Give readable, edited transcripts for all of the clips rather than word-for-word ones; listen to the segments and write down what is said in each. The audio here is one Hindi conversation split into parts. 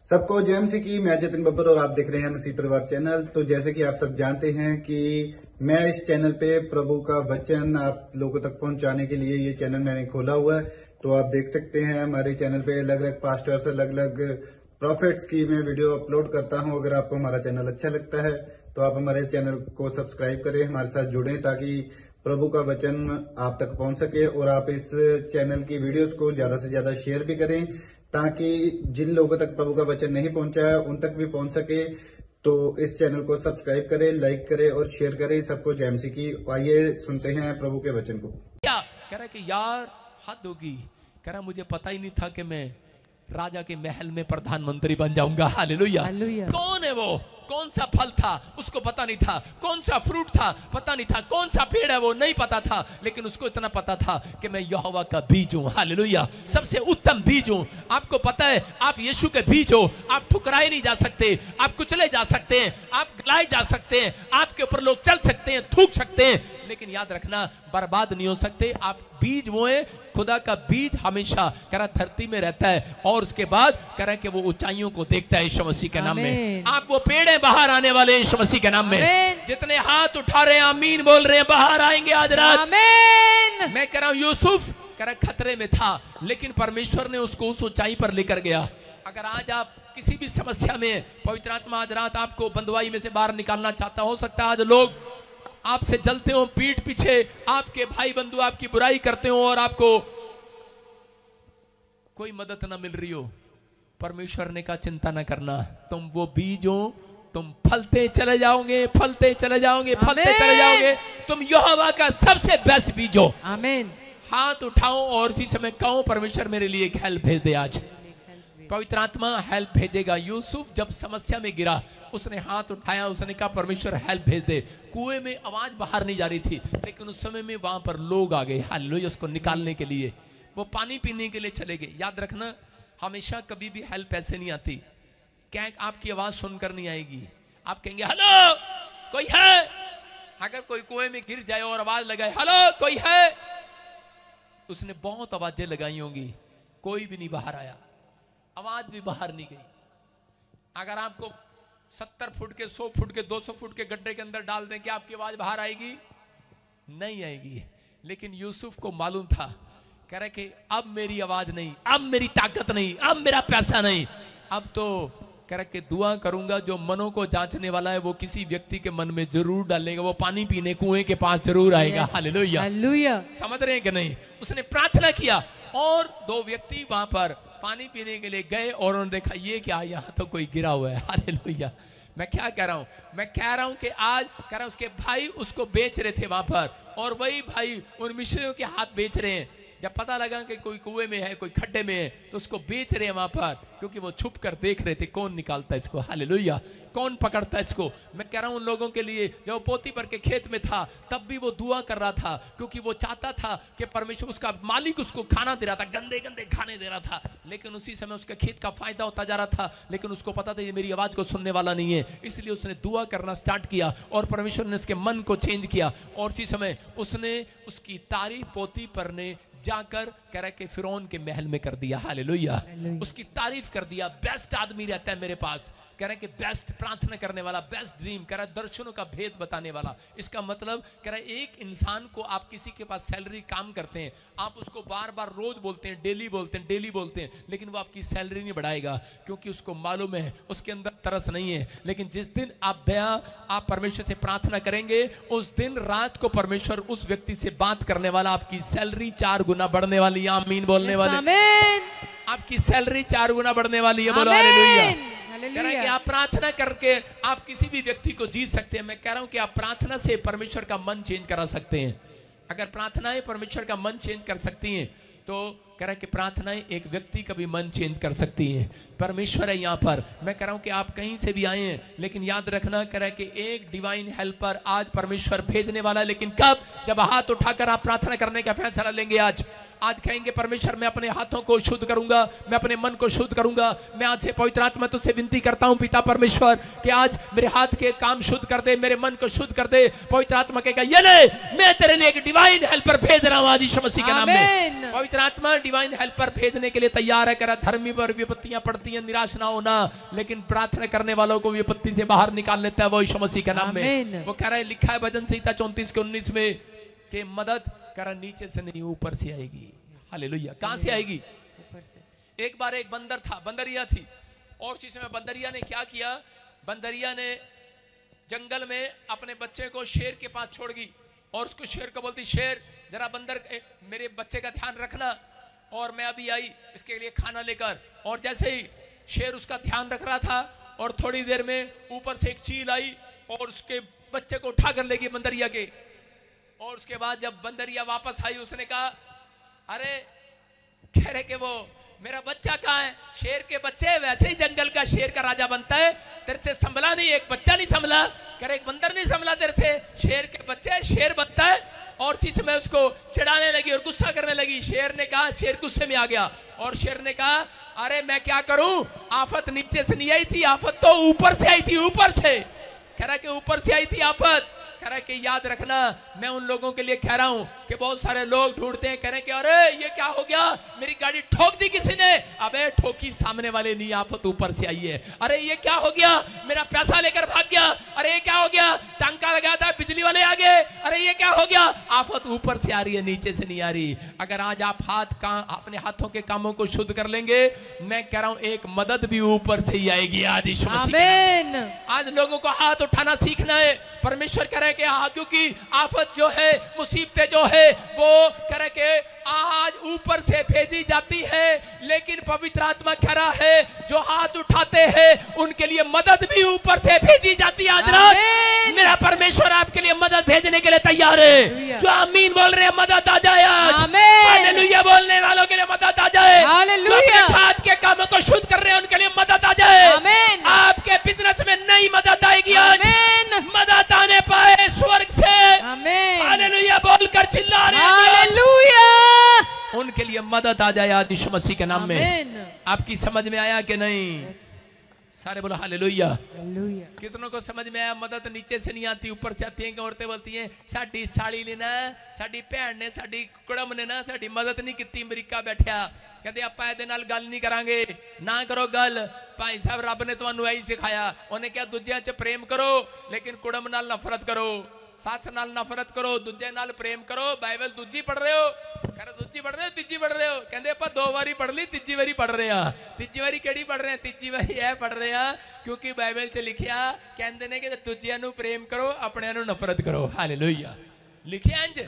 सबको जय मसीह की। मैं जतिन बब्बर और आप देख रहे हैं मसीह परिवार चैनल। तो जैसे कि आप सब जानते हैं कि मैं इस चैनल पे प्रभु का वचन आप लोगों तक पहुंचाने के लिए ये चैनल मैंने खोला हुआ है। तो आप देख सकते हैं हमारे चैनल पे अलग अलग पास्टर्स, अलग अलग प्रॉफिट्स की मैं वीडियो अपलोड करता हूं। अगर आपको हमारा चैनल अच्छा लगता है तो आप हमारे चैनल को सब्सक्राइब करें, हमारे साथ जुड़ें ताकि प्रभु का वचन आप तक पहुंच सके। और आप इस चैनल की वीडियोस को ज्यादा से ज्यादा शेयर भी करें ताकि जिन लोगों तक प्रभु का वचन नहीं पहुंचा है उन तक भी पहुंच सके। तो इस चैनल को सब्सक्राइब करें, लाइक करें और शेयर करें। सबको जय मसीह की। आइए सुनते हैं प्रभु के वचन को। क्या कह रहा कि यार हद होगी, कह रहा मुझे पता ही नहीं था कि मैं राजा के महल में प्रधानमंत्री बन जाऊंगा। हालेलुया। कौन है वो? कौन सा फल था उसको पता नहीं था, कौन सा फ्रूट था पता नहीं था, कौन सा पेड़ है वो नहीं पता था, लेकिन उसको इतना पता था कि मैं यहोवा का बीज हूं। हालेलुया। सबसे उत्तम बीज हूं। आपको पता है आप यीशु के बीज हो। आप ठुकराए नहीं जा सकते, आप कुचले जा सकते हैं, आप गलाए जा सकते हैं, आपके ऊपर लोग चल सकते हैं, थूक सकते हैं, लेकिन याद रखना बर्बाद नहीं हो सकते। आप बीज वो है, खुदा का बीज हमेशा कह रहा धरती में रहता है और उसके बाद कह रहा कि वो ऊंचाइयों को देखता है यीशु मसीह के नाम में। आप वो पेड़ है बाहर आने वाले यीशु मसीह के नाम में। जितने हाथ उठा रहे हैं आमीन बोल रहे हैं, बाहर आएंगे आज रात। आमीन। मैं कह रहा हूं यूसुफ कह रहा खतरे में था लेकिन परमेश्वर ने उसको उस ऊंचाई पर लेकर गया। अगर आज आप किसी भी समस्या में, पवित्र आत्मा आज रात आपको बंधुआई में से बाहर निकालना चाहता, हो सकता है आज लोग आपसे जलते हो, पीठ पीछे आपके भाई बंधु आपकी बुराई करते हो और आपको कोई मदद ना मिल रही हो। परमेश्वर ने कहा चिंता ना करना, तुम वो बीज हो, तुम फलते चले जाओगे, फलते चले जाओगे, फलते चले जाओगे। तुम यहोवा का सबसे बेस्ट बीज हो। आमीन। हाथ उठाओ और इसी समय कहो परमेश्वर मेरे लिए एक हेल्प भेज दे। आज पवित्र आत्मा हेल्प भेजेगा। यूसुफ जब समस्या में गिरा उसने हाथ उठाया, उसने कहा परमेश्वर हेल्प भेज दे। कुएं में आवाज बाहर नहीं जा रही थी लेकिन उस समय में वहां पर लोग आ गए हालेलुया उसको निकालने के लिए। वो पानी पीने के लिए चले गए। याद रखना हमेशा कभी भी हेल्प ऐसे नहीं आती। क्या आपकी आवाज सुनकर नहीं आएगी। आप कहेंगे हेलो कोई है। अगर कोई कुएं में गिर जाए और आवाज लगाए हेलो कोई है, उसने बहुत आवाजें लगाई होंगी, कोई भी नहीं बाहर आया, आवाज भी बाहर नहीं गई। अगर आपको 70 फुट के, 100 फुट के, 200 फुट के गड्ढे के अंदर डाल दें कि आपकी आवाज बाहर आएगी? नहीं आएगी। लेकिन यूसुफ को मालूम था, कह रहे कि अब मेरी आवाज नहीं, अब मेरी ताकत नहीं, अब मेरा पैसा नहीं, अब तो कह रहे कि दुआ करूंगा। जो मनों को जांचने वाला है वो किसी व्यक्ति के मन में जरूर डालेगा। वो पानी पीने कुएं के पास जरूर आएगा। हालेलुया। हालेलुया। समझ रहे हैं कि नहीं? उसने प्रार्थना किया और 2 व्यक्ति वहां पर पानी पीने के लिए गए और उन्होंने देखा ये क्या, यहाँ तो कोई गिरा हुआ है। हालेलुया। मैं क्या कह रहा हूँ? मैं कह रहा हूँ कि आज कह रहा हूँ उसके भाई उसको बेच रहे थे वहां पर और वही भाई उन मिस्रियों के हाथ बेच रहे हैं। जब पता लगा कि कोई कुएं में है, कोई खड्डे में है, तो उसको बेच रहे हैं वहां पर, क्योंकि वो छुप कर देख रहे थे कौन निकालता है इसको। हालेलुया। कौन पकड़ता है इसको। मैं कह रहा हूं उन लोगों के लिए जब वो पोती भर के खेत में था तब भी वो दुआ कर रहा था, क्योंकि वो चाहता था कि परमेश्वर, उसका मालिक उसको खाना दे रहा था, गंदे गंदे खाने दे रहा था, लेकिन उसी समय उसके खेत का फायदा होता जा रहा था। लेकिन उसको पता था ये मेरी आवाज को सुनने वाला नहीं है, इसलिए उसने दुआ करना स्टार्ट किया और परमेश्वर ने उसके मन को चेंज किया। और उसी समय उसने उसकी तारीफ पोती पर ने जाकर कह रहा कि फिरौन के महल में कर दिया। हालेलुया। उसकी तारीफ कर दिया। बेस्ट आदमी रहता है मेरे पास, कह रहे कि बेस्ट प्रार्थना करने वाला, बेस्ट ड्रीम, कह रहा दर्शनों का भेद बताने वाला। इसका मतलब कह रहा एक इंसान को आप किसी के पास सैलरी काम करते हैं, आप उसको बार बार रोज बोलते हैं, डेली बोलते हैं, डेली बोलते हैं, लेकिन वो आपकी सैलरी नहीं बढ़ाएगा, क्योंकि उसको मालूम है उसके अंदर तरस नहीं है। लेकिन जिस दिन आप परमेश्वर से प्रार्थना करेंगे उस दिन रात को परमेश्वर उस व्यक्ति से बात करने वाला, आपकी सैलरी 4 गुना बढ़ने वाली है। आमीन बोलने वाले। आपकी सैलरी 4 गुना बढ़ने वाली है। बोलो हालेलुया। कह रहा है कि आप प्रार्थना करके आप किसी भी व्यक्ति को जीत सकते हैं। मैं कह रहा हूं कि आप प्रार्थना से परमेश्वर का मन चेंज करा सकते हैं। अगर प्रार्थनाएं परमेश्वर का मन चेंज कर सकती हैं तो कह रहा है कि प्रार्थनाएं एक व्यक्ति का भी मन चेंज कर सकती हैं। परमेश्वर है यहाँ पर। मैं कह रहा हूं कि आप कहीं से भी आए हैं, लेकिन याद रखना कह रहा है कि एक डिवाइन हेल्पर आज परमेश्वर भेजने वाला है। लेकिन कब? जब हाथ उठाकर आप प्रार्थना करने का फैसला लेंगे। आज आज कहेंगे परमेश्वर मैं अपने हाथों को शुद्ध करूंगा, मैं अपने मन को शुद्ध करूंगा। मैं आज से पवित्र आत्मा तुझसे विनती करता हूं पिता परमेश्वर कि आज मेरे हाथ के काम शुद्ध कर दे, मेरे मन को शुद्ध कर दे। पवित्र आत्मा कहेगा ये ले, मैं तेरे लिए एक डिवाइन हेल्पर भेज रहा हूं आज यीशु मसीह के नाम में। पवित्र आत्मा डिवाइन हेल्पर भेजने के लिए तैयार है। कह रहा धर्मी पर विपत्तियां पड़ती हैं, निराश ना होना, लेकिन प्रार्थना करने वालों को विपत्ति से बाहर निकाल लेता है वो यीशु मसीह के नाम में। वो कह रहा है, लिखा है भजन संहिता 34 के 19 में कि मदद कर नीचे से नहीं ऊपर से आएगी। हालेलुया। कहां से आएगी? ऊपर से। एक बार एक बंदर था, बंदरिया थी, और उसी समय बंदरिया ने क्या किया, बंदरिया ने जंगल में अपने बच्चे को शेर के पास छोड़ गई और उसको शेर को बोलती, शेर जरा बंदर मेरे बच्चे का ध्यान रखना, और मैं अभी आई इसके लिए खाना लेकर। और जैसे ही शेर उसका ध्यान रख रहा था और थोड़ी देर में ऊपर से एक चील आई और उसके बच्चे को उठा कर ले गई बंदरिया के। और उसके बाद जब बंदरिया वापस आई उसने कहा, अरे कह रहे कि वो मेरा बच्चा कहाँ है? शेर के बच्चे वैसे ही जंगल का शेर का राजा बनता है, तेरे से संभला नहीं, एक बच्चा नहीं संभला, कह रहे एक बंदर नहीं संभला तेरे से, शेर के बच्चे शेर बनता है। और चीज में उसको चिढ़ाने लगी और गुस्सा करने लगी। शेर ने कहा, शेर गुस्से में आ गया और शेर ने कहा, अरे मैं क्या करूं, आफत नीचे से नहीं आई थी, आफत तो ऊपर से आई थी, ऊपर से। कह रहा कि ऊपर से आई थी आफत। कह रहा कि याद रखना, मैं उन लोगों के लिए कह रहा हूं कि बहुत सारे लोग ढूंढते हैं, कह रहे हैं कि अरे ये क्या हो गया, मेरी गाड़ी ठोक दी किसी ने। अबे ठोकी सामने वाले नहीं, आफत ऊपर से आई है। अरे ये क्या हो गया, मेरा पैसा लेकर भाग गया। अरे ये क्या हो गया, टंका लगाया था बिजली वाले आ गए। अरे ये क्या हो गया, आफत ऊपर से आ रही है, नीचे से नहीं आ रही। अगर आज आप अपने हाथों के कामों को शुद्ध कर लेंगे, मैं कह रहा हूं एक मदद भी ऊपर से ही आएगी आज यीशु मसीह। आज लोगों को हाथ उठाना सीखना है। परमेश्वर कह रहे कि हाँ, क्योंकि आफत जो है, मुसीबतें जो है, वो कह रहे कि आज ऊपर से भेजी जाती है, लेकिन पवित्र आत्मा कह रहा है जो हाथ उठाते हैं उनके लिए मदद भी ऊपर से भेजी जाती है। आज रात मेरा परमेश्वर आपके लिए मदद भेजने के लिए तैयार है। जो आमीन बोल रहे हैं मदद आ जाए आज। हालेलुया बोलने वालों के लिए मदद आ जाए। हालेलुया। हाथ के कामों को शुद्ध कर रहे हैं उनके लिए मदद आ जाए। आपके बिजनेस में नई मदद आएगी आज। मदद आने पाए स्वर्ग से। हालेलुया बोलकर चिल्ला रहे हैं उनके लिए मदद आ जाए आज यीशु मसीह के नाम में। आपकी समझ में आया कि नहीं? सारे बोलो हालेलुया। कितनों को समझ में आया? मदद नीचे से नहीं आती, ऊपर से आती है। औरतें बोलती हैं साड़ी साड़ी लेना, साड़ी भैन ने, साड़ी कुड़म ने ना साड़ी मदद नहीं की, अमरीका बैठा, कहते आप ਇਹਦੇ ਨਾਲ ਗੱਲ नहीं करांगे। ना करो गल, भाई साहब रब ने ਤੁਹਾਨੂੰ ਇਹੀ सिखाया। उन्हें क्या दूजिया च प्रेम करो, लेकिन कुड़म नाल नफरत करो, सास नाल नफरत करो, दूजे नाल प्रेम करो। बाइबल दूजी पढ़ रहे हो, कह रहे दूजी पढ़ रहे हो, तीजी पढ़ रहे हो, कहते आप 2 बारी पढ़ ली, तीजी बारी पढ़ रहे हैं। तीजी बारी केड़ी पढ़ रहे हैं? तीजी बारी यह पढ़ रहे हैं क्योंकि बाइबल च लिखिया कहते ने कि दूजिया नू प्रेम करो, अपने नू नफरत करो। हालेलुया। लिखिया इंज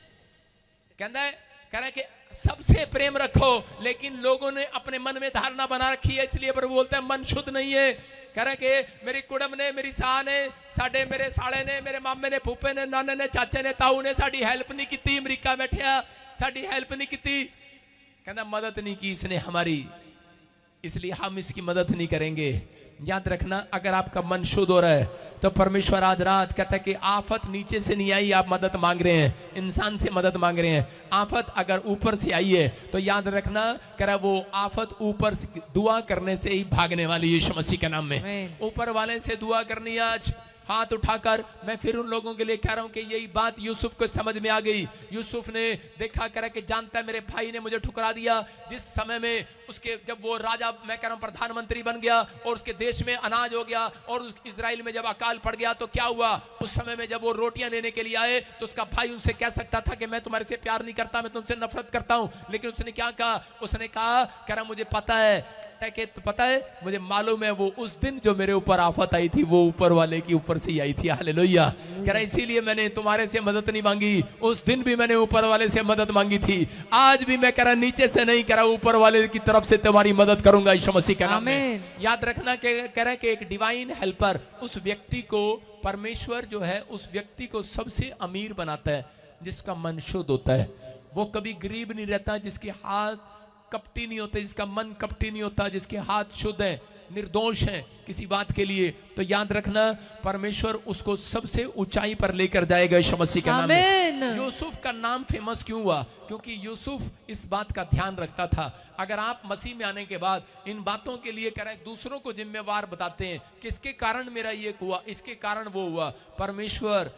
कहता है, कह रहा है कि सबसे प्रेम रखो, लेकिन लोगों ने अपने मन में धारणा बना रखी है, इसलिए प्रभु बोलता है मन शुद्ध नहीं है। कह रहे कि मेरी कुड़म ने, मेरी साह ने, साडे मेरे साले ने, मेरे मामे ने, फूफे ने, नाने ने, चाचे ने, ताऊ ने साड़ी हेल्प नहीं की, अमरीका बैठा साड़ी हेल्प नहीं की। कहना मदद नहीं की इसने हमारी, इसलिए हम इसकी मदद नहीं करेंगे। याद रखना, अगर आपका मन शुद्ध हो रहा है तो परमेश्वर आज रात कहता है कि आफत नीचे से नहीं आई, आप मदद मांग रहे हैं, इंसान से मदद मांग रहे हैं। आफत अगर ऊपर से आई है तो याद रखना, कह रहा वो आफत ऊपर से दुआ करने से ही भागने वाली यीशु मसीह के नाम में। ऊपर वाले से दुआ करनी आज। हाथ उठाकर मैं फिर उन लोगों के लिए कह रहा हूं कि यही बात यूसुफ को समझ में आ गई। यूसुफ ने देखा, कह रहा कि जानता है मेरे भाई ने मुझे ठुकरा दिया। जिस समय में उसके, जब वो राजा, मैं कह रहा हूं प्रधानमंत्री बन गया और उसके देश में अनाज हो गया, और इजराइल में जब अकाल पड़ गया तो क्या हुआ, उस समय में जब वो रोटियां लेने के लिए आए तो उसका भाई उनसे कह सकता था कि मैं तुम्हारे से प्यार नहीं करता, मैं तुमसे नफरत करता हूं, लेकिन उसने क्या कहा? उसने कहा, कह रहा मुझे पता है कि पता है, मुझे मालूम है वो उस दिन जो मेरे ऊपर आफत आई थी वो ऊपर वाले की ऊपर से ही आई थी। हालेलुया। कह रहा इसीलिए मैंने तुम्हारे से मदद नहीं मांगी, उस दिन भी मैंने ऊपर वाले से मदद मांगी थी, आज भी मैं कह रहा नीचे से नहीं, कह रहा ऊपर वाले की तरफ से तुम्हारी मदद करूंगा यीशु मसीह के नाम में। याद रखना कि कह रहा है कि एक डिवाइन हेल्पर उस व्यक्ति को, परमेश्वर जो है उस व्यक्ति को सबसे अमीर बनाता है जिसका मन शुद्ध होता है। वो कभी गरीब नहीं रहता जिसके हाथ कपटी नहीं होते, जिसका मन कपटी नहीं होता, जिसके हाथ शुद्ध है। निर्दोष हैं किसी बात के लिए, तो याद रखना परमेश्वर उसको सबसे ऊंचाई पर लेकर जाएगा यीशु मसीह के नाम में। यूसुफ का नाम फेमस क्यों हुआ? क्योंकि यूसुफ इस बात का ध्यान रखता था। अगर आप मसीह में आने के बाद इन बातों के लिए करें, दूसरों को जिम्मेवार बताते हैं कि इसके कारण मेरा ये हुआ, इसके कारण वो हुआ, परमेश्वर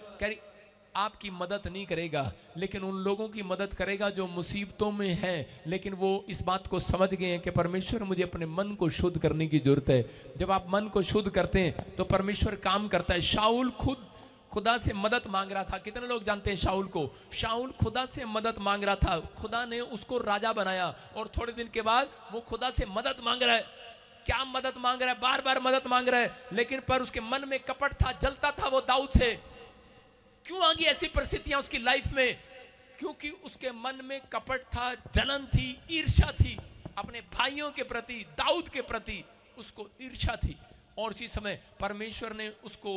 आपकी मदद नहीं करेगा, लेकिन उन लोगों की मदद करेगा जो मुसीबतों में हैं, लेकिन वो इस बात को समझ गए हैं कि परमेश्वर मुझे अपने मन को शुद्ध करने की जरूरत है। जब आप मन को शुद्ध करते हैं तो परमेश्वर काम करता है। शाऊल खुदा से मदद मांग रहा था। कितने लोग जानते हैं शाऊल को? शाऊल खुदा से मदद मांग रहा था, खुदा ने उसको राजा बनाया, और थोड़े दिन के बाद वो खुदा से मदद मांग रहा है। क्या मदद मांग रहा है? बार बार मदद मांग रहा है, लेकिन पर उसके मन में कपट था, जलता था वो दाऊद से। क्यों आ गई ऐसी परिस्थितियां उसकी लाइफ में? क्योंकि उसके मन में कपट था, जलन थी, ईर्ष्या थी अपने भाइयों के प्रति, दाऊद के प्रति उसको ईर्ष्या थी, और उसी समय परमेश्वर ने उसको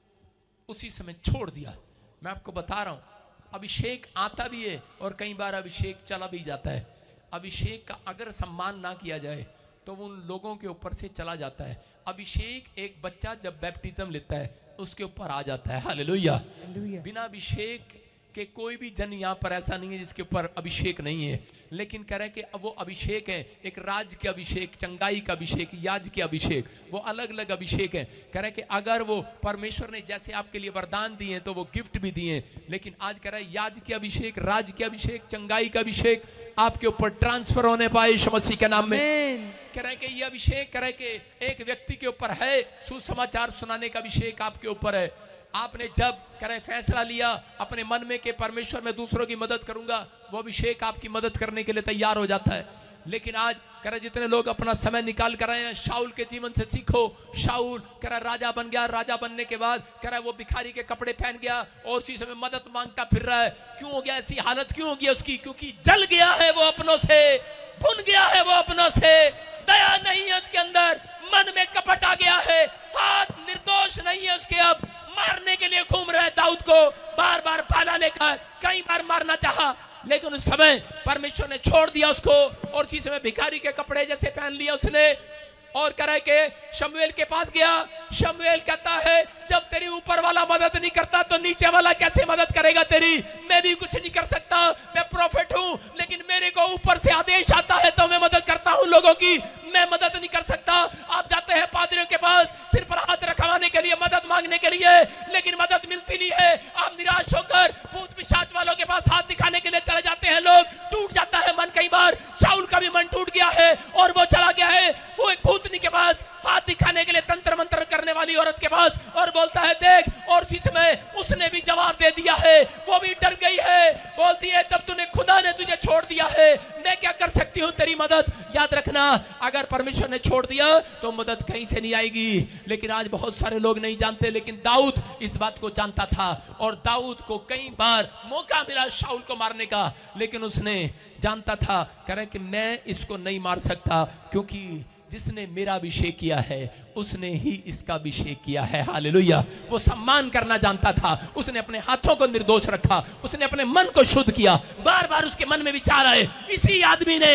उसी समय छोड़ दिया। मैं आपको बता रहा हूं, अभिषेक आता भी है और कई बार अभिषेक चला भी जाता है। अभिषेक का अगर सम्मान ना किया जाए तो उन लोगों के ऊपर से चला जाता है। अभिषेक एक बच्चा जब बैप्टिज्म लेता है उसके ऊपर आ जाता है। हालेलुया। बिना अभिषेक के कोई भी जन यहाँ पर ऐसा नहीं है जिसके ऊपर अभिषेक नहीं है, लेकिन कह रहे हैं कि अब वो अभिषेक है, एक राज के अभिषेक, चंगाई का अभिषेक, याज के अभिषेक, वो अलग अलग अभिषेक है। कह रहे हैं कि अगर वो परमेश्वर ने जैसे आपके लिए वरदान दिए हैं तो वो गिफ्ट भी दिए हैं, लेकिन आज कह रहा है याज के अभिषेक, राज के अभिषेक, चंगाई का अभिषेक आपके ऊपर ट्रांसफर होने पाए यीशु मसीह के नाम में। कह रहे हैं कि ये अभिषेक, कह रहे हैं कि एक व्यक्ति के ऊपर है, सुसमाचार सुनाने का अभिषेक आपके ऊपर है। आपने जब कह रहे फैसला लिया अपने मन में कि परमेश्वर मैं दूसरों की मदद करूंगा, वो अभिषेक आपकी मदद करने के लिए तैयार हो जाता है। लेकिन आज कह रहे जितने लोग अपना समय निकाल कर आए हैं, शाऊल के जीवन से सीखो। शाऊल कह रहा राजा बन गया, राजा बनने के बाद कह रहा वो भिखारी के कपड़े पहन गया और उसी समय मदद मांगता फिर रहा है। क्यों हो गया ऐसी हालत? क्यों हो गया उसकी? क्योंकि जल गया है वो अपनों से, भुन गया है वो अपनों से, दया नहीं है उसके अंदर, मन में कपट आ गया है, हाथ निर्दोष नहीं है उसके। अब मारने के लिए घूम रहा है दाऊद को, बार बार भाला लेकर कई बार मारना चाहा, लेकिन उस समय परमेश्वर ने छोड़ दिया उसको, और उसी समय भिखारी के कपड़े जैसे पहन लिया उसने, और कह रहे के शमूएल के पास गया। शमूएल कहता है जब तेरी ऊपर वाला मदद नहीं करता तो नीचे वाला कैसे मदद करेगा तेरी? मैं भी कुछ नहीं कर सकता, मैं प्रॉफिट हूं, लेकिन मेरे को ऊपर से आदेश आता है तो मैं मदद करता हूं लोगों की, मैं मदद नहीं कर सकता। आप जाते हैं पादरियों के पास सिर पर हाथ रखवाने के लिए, मदद मांगने के लिए, लेकिन मदद मिलती नहीं है। आप निराश होकर भूत पिशाच वालों के पास हाथ दिखाने के लिए चले जाते हैं, लोग टूट जाता है मन। कई बार शाऊल का भी मन टूट गया है और वो चला गया है वो एक भूतनी के पास हाथ दिखाने के लिए, तंत्र मंत्र करने वाली औरत के पास, और बोलता है देख, और उसी समय उसने भी जवाब दे दिया है, वो भी डर गई है, बोलती है तब तूने, खुदा ने तुझे छोड़ दिया है, मैं क्या कर सकती हूँ तेरी मदद? याद रखना, अगर परमेश्वर ने छोड़ दिया तो मदद कहीं से नहीं आएगी। लेकिन आज बहुत सारे लोग नहीं जानते, लेकिन दाऊद इस बात को जानता था, और दाऊद को कई बार मौका मिला शाऊल को मारने का, लेकिन उसने जानता था, कह रहे कि मैं इसको नहीं मार सकता, क्योंकि जिसने मेरा अभिषेक किया है उसने ही इसका अभिषेक किया है। हालेलुया। वो सम्मान करना जानता था, उसने अपने हाथों को निर्दोष रखा, उसने अपने मन को शुद्ध किया। बार बार उसके मन में विचार आए, इसी आदमी ने,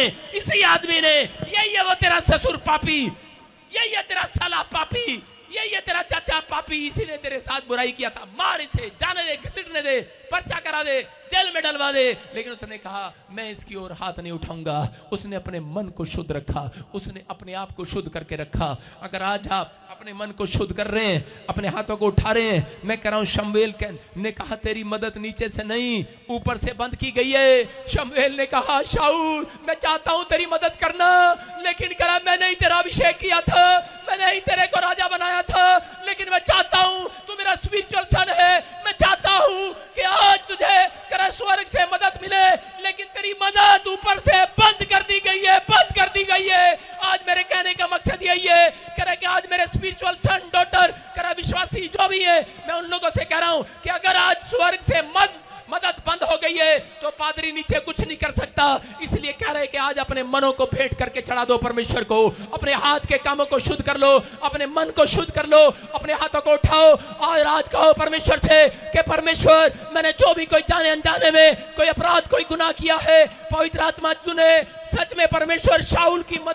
यही है वो तेरा ससुर पापी, यही है तेरा साला पापी, यही है तेरा चाचा पापी, इसी ने तेरे साथ बुराई किया था, मार इसे, जाने दे, घसीटने दे, पर्चा करा दे, जेल में डलवा दे। लेकिन उसने कहा मैं इसकी ओर हाथ नहीं उठाऊंगा। उसने अपने मन को शुद्ध रखा, उसने अपने आप को शुद्ध करके रखा। अगर आज आप अपने मन को शुद्ध कर रहे हैं, अपने हाथों को उठा रहे हैं, मैं कह रहा हूं शमूएल ने कहा तेरी मदद नीचे से नहीं ऊपर से बंद की गई है। शमूएल ने कहा शाऊल मैं चाहता हूं तेरी मदद करना, लेकिन कह रहा मैंने ही तेरा अभिषेक किया था, मैंने ही तेरे को राजा बनाया था, लेकिन मैं चाहता हूं तू मेरा स्पिरिचुअल सन है, मैं चाहता हूं कि आज तुझे कर स्वर्ग से मदद मिले, लेकिन तेरी मदद ऊपर से बंद कर दी गई है, बंद कर दी गई है। आज मेरे कहने का मकसद यही है, कह रहा कि आज मेरे स्पिरिचुअल सन डॉटर, कह रहा विश्वासी जो भी है, मैं उन लोगों से कह रहा हूं कि अगर आज स्वर्ग से मदद बंद हो गई है तो पादरी नीचे कुछ नहीं कर सकता। इसलिए कह रहे कि आज अपने मनों को भेंट करके चढ़ा दो परमेश्वर को, अपने हाथ के कामों को शुद्ध कर लो, अपने मन को शुद्ध कर लो, अपने हाथों को उठाओ और आज कहो परमेश्वर से कि परमेश्वर मैंने जो भी कोई जाने अनजाने में कोई अपराध, कोई गुनाह किया है, पवित्र आत्मा सुने, सच में परमेश्वर शाऊल की मदद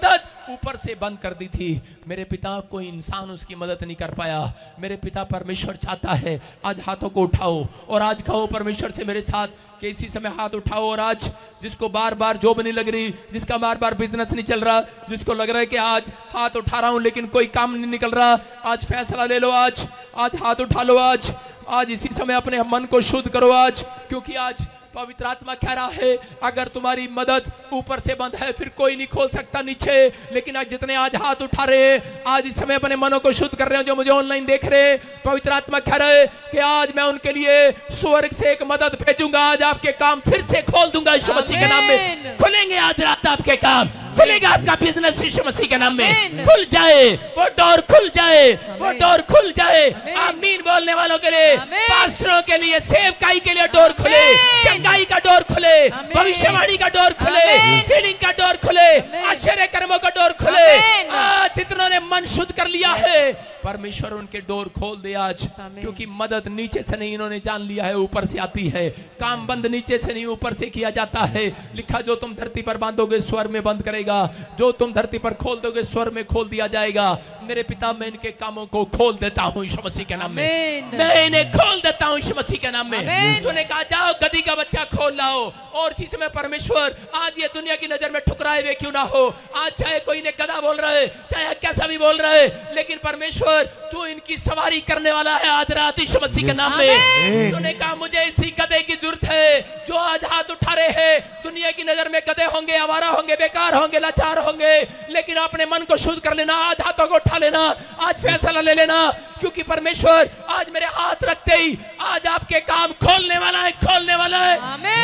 ऊपर से बंद कर दी थी। मेरे पिता, कोई इंसान उसकी मदद नहीं कर पाया। मेरे पिता, परमेश्वर चाहता है आज हाथों को उठाओ और आज कहो परमेश्वर से मेरे साथ कि इसी समय हाथ उठाओ। और आज जिसको बार बार जॉब नहीं लग रही, जिसका बार बार बिजनेस नहीं चल रहा, जिसको लग रहा है कि आज हाथ उठा रहा हूं लेकिन कोई काम नहीं निकल रहा, आज फैसला ले लो, आज हाथ उठा लो। आज इसी समय अपने मन को शुद्ध करो आज, क्योंकि आज पवित्र आत्मा कह रहा है अगर तुम्हारी मदद ऊपर से बंद है फिर कोई नहीं खोल सकता नीचे। लेकिन आज जितने आज हाथ उठा रहे हैं, आज इस समय अपने मनों को शुद्ध कर रहे हैं, जो मुझे ऑनलाइन देख रहे हैं, पवित्र आत्मा कह रहा है कि आज मैं उनके लिए स्वर्ग से एक मदद भेजूंगा। आज आपके काम फिर से खोल दूंगा यीशु मसीह के नाम में। खुलेंगे आज रात आपके काम, खुलेगा आपका बिजनेस यीशु मसीह के नाम में। खुल जाए वो डोर, खुल जाए वो डोर, खुल जाए। आमीन बोलने वालों के लिए, पास्टरों के लिए, सेवकाई के लिए डोर खुले, चंगाई का डोर खुले, भविष्यवाणी का डोर खुले, हीलिंग का डोर खुले, आश्चर्य कर्मों का डोर खुले। आज जितनों ने मन शुद्ध कर लिया है, परमेश्वर उनके डोर खोल दे आज, क्योंकि मदद नीचे से नहीं, इन्होंने जान लिया है ऊपर से आती है। काम बंद नीचे से नहीं ऊपर से किया जाता है। लिखा, जो तुम धरती पर बांधोगे स्वर्ग में बंद करेगा, जो तुम धरती पर खोल दोगे स्वर्ग में खोल दिया जाएगा। मेरे पिता, मैं इनके कामों को खोल देता हूँ यीशु मसीह के नाम में। मैं इन्हें खोल देता हूँ यीशु मसीह के नाम में। तूने कहा जाओ गधी का बच्चा खोल लाओ, और इसी समय परमेश्वर आज ये दुनिया की नजर में ठुकराए हुए क्यों ना हो, आज चाहे कोई ने गधा बोल रहा है, चाहे कैसा भी बोल रहा है, लेकिन परमेश्वर तू इनकी सवारी करने वाला है आज रात यीशु मसीह के नाम में। तूने कहा मुझे इसी गधे की जरूरत है जो आज हाथ उठा रहे हैं। दुनिया की नजर में गधे होंगे, आवारा होंगे, बेकार होंगे, लाचार होंगे, लेकिन अपने मन को शुद्ध कर लेना, आज हाथों को उठा लेना, आज फैसला ले लेना, क्योंकि परमेश्वर आज मेरे हाथ रखते ही आज आपके काम खोलने वाला है, खोलने वाला है,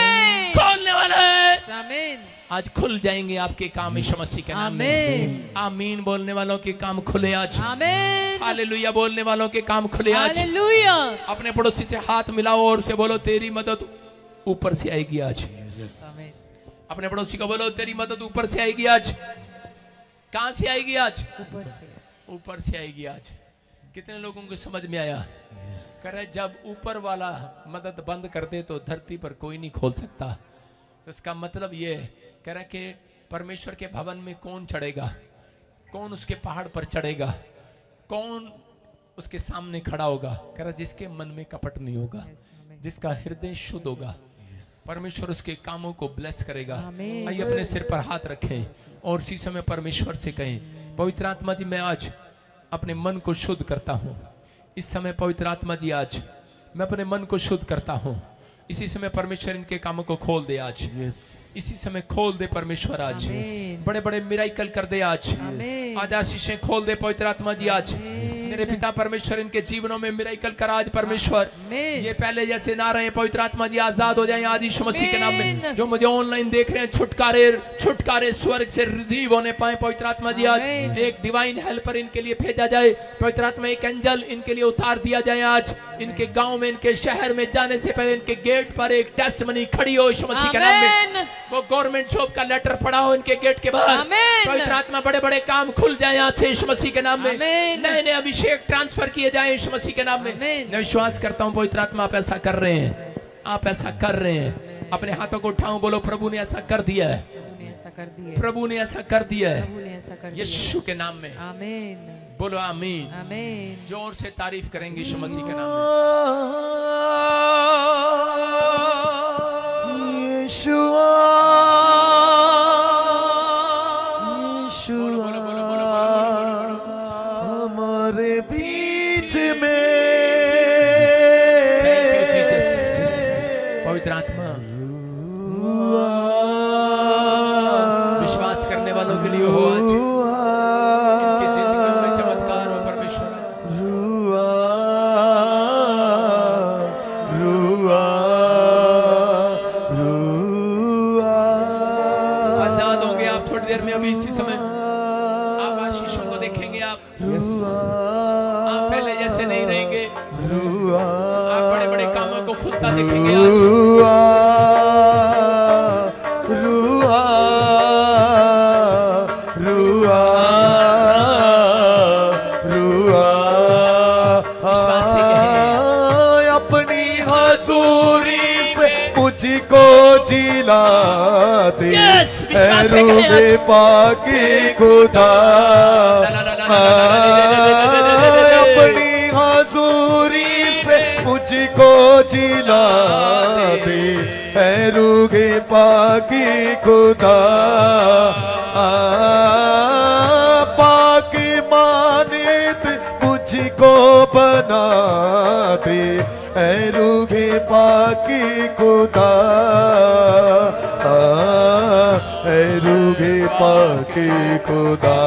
खोलने वाला है। आज खुल जाएंगे आपके काम यीशु मसीह के नाम में। आमीन बोलने वालों के काम खुले आज। हालेलुया बोलने वालों के काम खुले आज। अपने पड़ोसी से हाथ मिलाओ और उसे बोलो तेरी मदद ऊपर से आएगी आज। अपने पड़ोसी को बोलो तेरी मदद ऊपर से आएगी आज। कहां से आएगी आज? ऊपर से आएगी आज। कितने लोगों को समझ में आया? कह रहे जब ऊपर वाला मदद बंद कर दे तो धरती पर कोई नहीं खोल सकता। तो इसका मतलब ये कह रहा कि परमेश्वर के भवन में कौन चढ़ेगा, कौन उसके पहाड़ पर चढ़ेगा, कौन उसके सामने खड़ा होगा? कह रहा जिसके मन में कपट नहीं होगा, जिसका हृदय शुद्ध होगा, परमेश्वर उसके कामों को ब्लेस करेगा। आइए अपने सिर पर हाथ रखें और इसी समय परमेश्वर से कहें, पवित्र आत्मा जी मैं आज अपने मन को शुद्ध करता हूँ। इस समय पवित्र आत्मा जी आज मैं अपने मन को शुद्ध करता हूँ। इसी समय परमेश्वर इनके कामों को खोल दे आज। इसी समय खोल दे परमेश्वर आज, बड़े बड़े मिराइकल कर दे आज। आज आशीषें खोल दे पवित्र आत्मा जी आज। मेरे पिता परमेश्वर इनके जीवनों में मिराइकल कर आज परमेश्वर, ये पहले जैसे ना रहे पवित्र आत्मा जी, आजाद हो जाए आज यीशु मसीह के नाम में। जो मुझे ऑनलाइन देख रहे हैं छुटकारे स्वर्ग से रिसीव होने पाए पवित्र आत्मा जी आज। एक डिवाइन हेल्पर इनके लिए भेजा जाए पवित्र आत्मा, एक एंजल इनके लिए उतार दिया जाए आज। इनके गाँव में, इनके शहर में जाने से पहले इनके गेट पर एक टेस्टमनी खड़ी हो यीशु मसीह के नाम में। वो गवर्नमेंट जॉब का लेटर पड़ा हो इनके गेट के बाहर। पवित्र आत्मा बड़े बड़े काम खुल जाए यहाँ से यीशु मसीह के नाम में। नए नए अभिषेक ट्रांसफर किए जाए यीशु मसीह के नाम में। मैं विश्वास करता हूँ पवित्र आत्मा आप ऐसा कर रहे हैं, आप ऐसा कर रहे हैं। अपने हाथों को उठाओ, बोलो प्रभु ने ऐसा कर दिया है, प्रभु ने ऐसा कर दिया है यीशु के नाम में। बोलो आमीन। जोर से तारीफ करेंगे यीशु मसीह के नाम में। हमारे बीच में पवित्र आत्मा विश्वास करने वालों के लिए हो आज, इनकी जिंदगियों में चमत्कार हो परमेश्वर। आजाद होंगे आप थोड़ी देर में। अभी इसी समय आप आशीषों को देखेंगे। आप पहले जैसे नहीं रहेंगे। आप बड़े बड़े कामों को खुलता देखेंगे अपनी हजूरी से मुझको जिला दे, Yes, विश्वास से कहें रूहे आज। पाकी खुदा अपनी हजूरी से मुझको जिला दे, है रूहे पाकी खुदा पाकी मानित मुझको बना दे, है रूहे पाकी खुदा है रूहे पाकी खुदा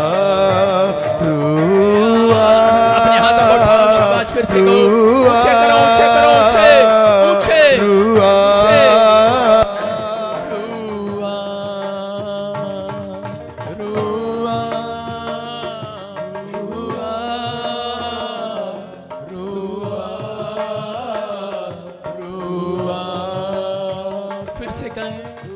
अपने हाथों को उठाओ, शाबाश, फिर से करो, ऊंचे करो, ऊंचे करो, ऊंचे, ऊंचे, ऊंचे। फिर से कहें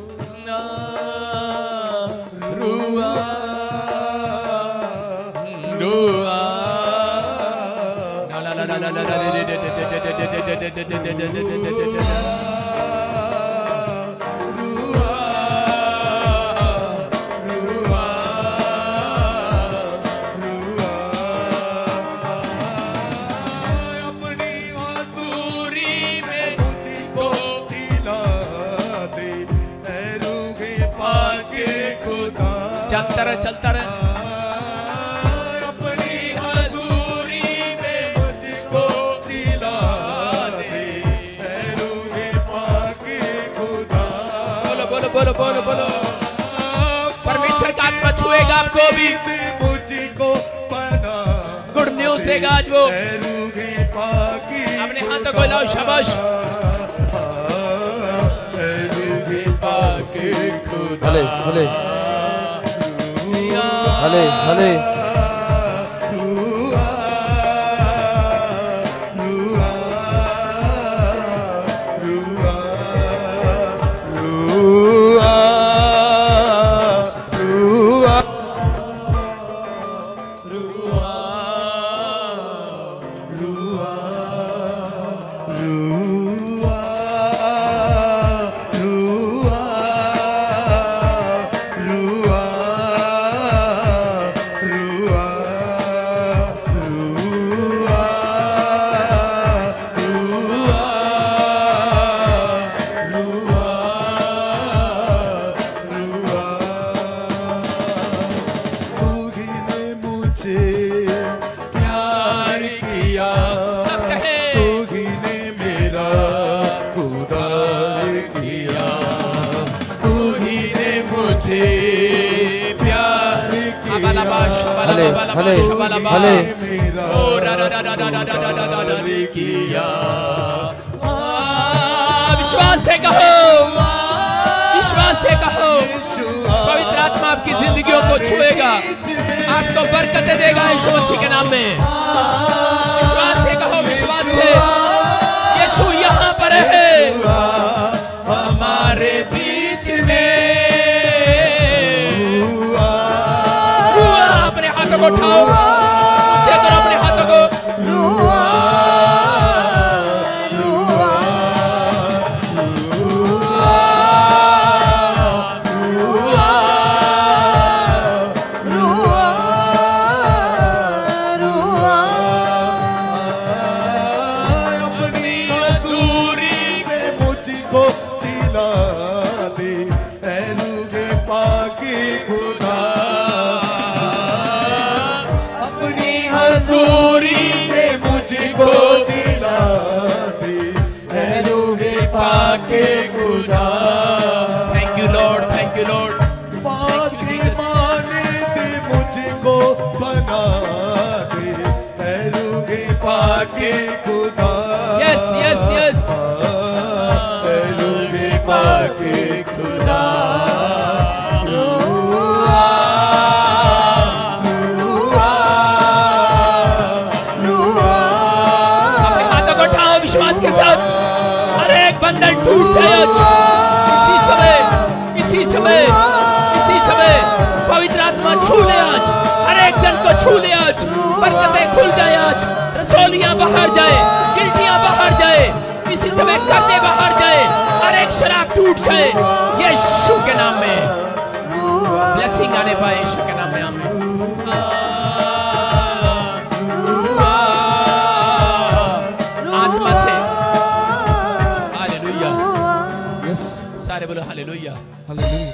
चलता रहे, चलता रहे। अपनी हजूरी में मुझको दिला दे, रूहे पाकी खुदा। बोलो बोलो बोलो बोलो बोलो। परमेश्वर का आत्मा छुएगा आपको भी, मुझको बना गुड न्यूज देगा आज वो। रूहे पाकी अपने हाथों को लाओ, शाबाश। रूहे पाकी खुदा। हले हले हले हले हले हले हले विश्वास से कहो, विश्वास से कहो, पवित्र आत्मा आपकी जिंदगियों को छुएगा, आपको बरकतें देगा यीशु मसीह के नाम में। विश्वास से कहो, विश्वास से। यीशु यहाँ पर है हमारे बीच में। अपने हाथों को उठाओ, ऊंचे करो अपने हाथों को। Thank you Lord, thank you Lord. पाकी मानित मुझको बना दे, है रूहे पाकी खुदा। Yes, yes, yes. है रूहे पाकी खुदा। अपने हाथों को उठाओ विश्वास के साथ। हर एक बंधन टूट जाए आज। इसी समय, इसी समय, इसी समय पवित्र आत्मा छू ले आज, हर एक जन को छू ले आज। बरकतें खुल जाए आज, रसौलियां बाहर जाए, गिल्टियां बाहर जाए, इसी समय कर्जे बाहर जाए, हर एक शराब टूट चले यीशु के नाम में। ब्लेसिंग आने पाए यीशु के नाम में। आमीन। आत्मा से हालेलुया। यस सारे बोलो हालेलुया। हालेलुया।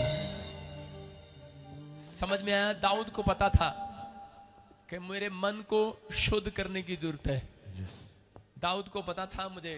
समझ में आया? दाऊद को पता था कि मेरे मन को शुद्ध करने की जरूरत है। दाऊद को पता था मुझे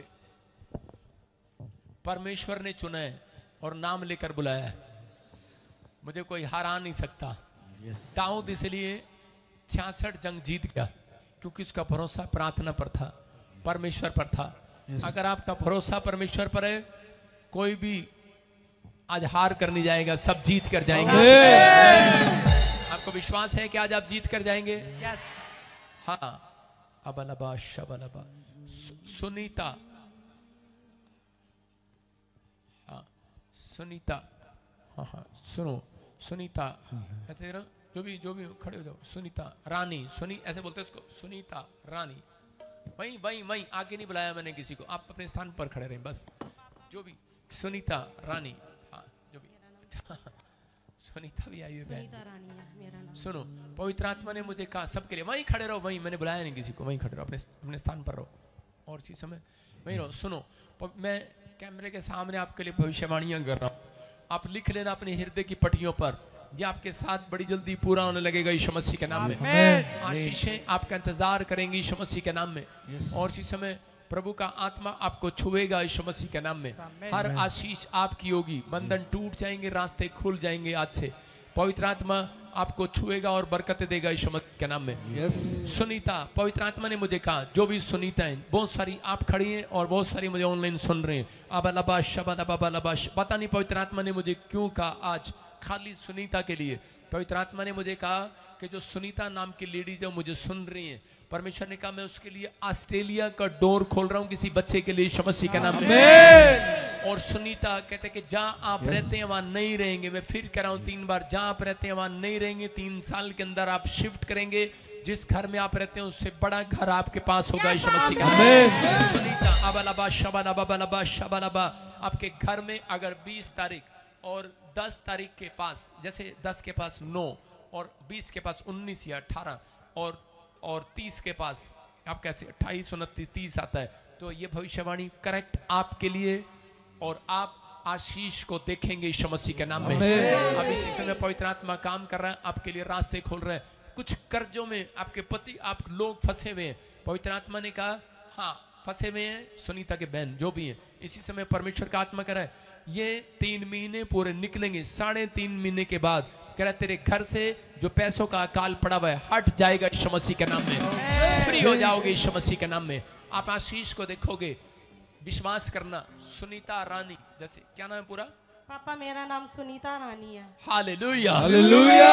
परमेश्वर ने चुना है और नाम लेकर बुलाया है, मुझे कोई हरा नहीं सकता। दाऊद इसलिए 66 जंग जीत गया क्योंकि उसका भरोसा प्रार्थना पर था, परमेश्वर पर था। अगर आपका भरोसा परमेश्वर पर है, कोई भी आज हार कर नहीं जाएगा, सब जीत कर जाएंगे। आपको विश्वास है कि आज आप जीत कर जाएंगे? हाँ। अबलबा शबलबा सुनीता, हाँ सुनीता, हाँ हाँ सुनो सुनीता, ऐसे करो, जो भी खड़े हो जाओ। सुनीता रानी, सुनी ऐसे बोलते हैं उसको, सुनीता रानी। वहीं वहीं वहीं आगे नहीं बुलाया मैंने किसी को, आप अपने स्थान पर खड़े रहें बस। जो भी सुनीता रानी, हाँ जो भी सुनीता भी आई हुई बहन। सुनो, पवित्र आत्मा ने मुझे कहा सबके लिए वहीं खड़े रहो, वहीं, मैंने बुलाया नहीं किसी को, वहीं खड़े रहो, अपने स्थान पर रहो और इसी समय वहीं रहो। सुनो, मैं कैमरे के सामने आपके लिए भविष्यवाणियां कर रहा हूँ, आप लिख लेना अपने हृदय की पट्टियों पर, ये आपके साथ बड़ी जल्दी पूरा होने लगेगा यीशु मसीह के नाम में। आशीषें आपका इंतजार करेंगी यीशु मसीह के नाम में, और इसी समय प्रभु का आत्मा आपको छुएगा यीशु मसीह के नाम में। हर आशीष आपकी होगी, बंधन टूट जाएंगे, रास्ते खुल जाएंगे आज से। पवित्र आत्मा आपको छुएगा और बरकतें देगा यीशु मसीह के नाम में। सुनीता, पवित्र आत्मा ने मुझे कहा, जो भी सुनीता है, बहुत सारी आप खड़ी हैं और बहुत सारी मुझे ऑनलाइन सुन रहे हैं। अबलबाश शबलबाश, पता नहीं पवित्र आत्मा ने मुझे क्यों कहा आज खाली सुनीता के लिए। पवित्र आत्मा ने मुझे कहा कि जो सुनीता नाम की लेडीज है मुझे सुन रही हैं, परमेश्वर ने कहा मैं उसके लिए ऑस्ट्रेलिया का डोर खोल रहा हूं किसी बच्चे के लिए यीशु मसीह के नाम में। और सुनीता कहते कि जहां आप रहते हैं वहां नहीं रहेंगे, मैं फिर कह रहा हूं 3 बार, जहां आप रहते हैं वहां नहीं रहेंगे, 3 साल के अंदर आप शिफ्ट करेंगे, जिस घर में आप रहते हैं उससे बड़ा घर आपके पास होगा यीशु मसीह का नाम। सुनीता अबलबा शबलबा शबलबा, आपके घर में अगर 20 तारीख और 10 तारीख के पास, जैसे 10 के पास 9 और 20 के पास 19 या 18 और 30 के पास आप कैसे 28 29 30 आता है, तो ये भविष्यवाणी करेक्ट आपके लिए, और आप आशीष को देखेंगे यीशु मसीह के नाम में। अब इसी समय पवित्र आत्मा काम कर रहा है, आपके लिए रास्ते खोल रहा है। कुछ कर्जों में आपके पति, आप लोग फंसे हुए हैं, पवित्र आत्मा ने कहा हाँ फंसे हुए हैं, सुनीता के बहन जो भी हैं, इसी समय परमेश्वर का आत्मा कर रहा है ये 3 महीने पूरे निकलेंगे, 3.5 महीने के बाद कह रहा तेरे घर से जो पैसों का अकाल पड़ा हुआ है हट जाएगा यीशु मसीह के नाम में। फ्री हो जाओगे यीशु मसीह के नाम में, आप आशीष को देखोगे। विश्वास करना। सुनीता रानी, जैसे क्या नाम है पूरा? पापा मेरा नाम सुनीता रानी है। Hallelujah hallelujah.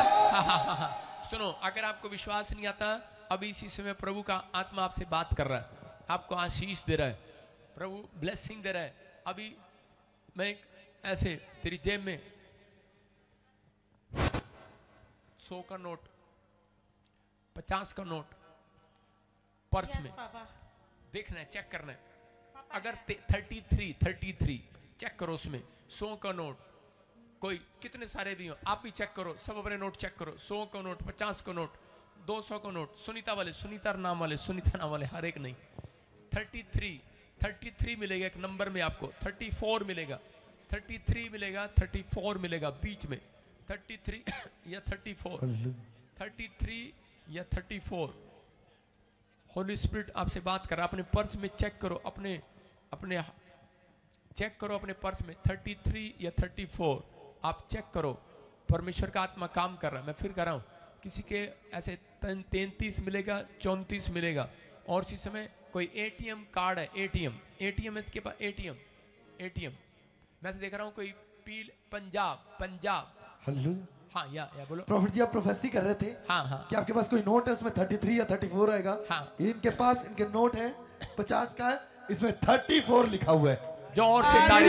सुनो, अगर आपको विश्वास नहीं आता, अभी इसी समय प्रभु का आत्मा आपसे बात कर रहा है, आपको आशीष दे रहा है, प्रभु ब्लेसिंग दे रहा है। अभी मैं ऐसे तेरी जेब में 100 का नोट, 50 का नोट पर्स में देखना है, चेक करना है। अगर 33 चेक करो, उसमें 100 का नोट, कोई कितने सारे भी हो आप भी चेक करो, सब अपने नोट चेक करो। 100 का नोट, 50 का नोट, 200 का नोट, सुनीता वाले, सुनीता नाम वाले, सुनीता नाम वाले, हर एक नहीं। 33 मिलेगा एक नंबर में आपको, 34 मिलेगा, 33 मिलेगा, 34 मिलेगा बीच में, 33 या 34, 33 या 34। होली स्पिरिट आपसे बात कर रहा है, अपने पर्स में चेक करो, अपने चेक करो अपने पर्स में 33 या 34 आप चेक करो। परमेश्वर का आत्मा काम कर रहा है। मैं फिर कर रहा हूँ, किसी के ऐसे 33 मिलेगा, 34 मिलेगा। और इसी समय कोई एटीएम कार्ड है, एटीएम इसके पास, एटीएम मैं से देख रहा हूँ कोई पंजाब। हाँ या बोलो। प्रॉफिट जी आप प्रोफेसी कर रहे थे हाँ कि आपके पास कोई नोट है उसमें 33 या 34 आएगा। हाँ। इनके पास इनके नोट है 50 का है, इसमें 34 लिखा हुआ है। जोर से तारीफ।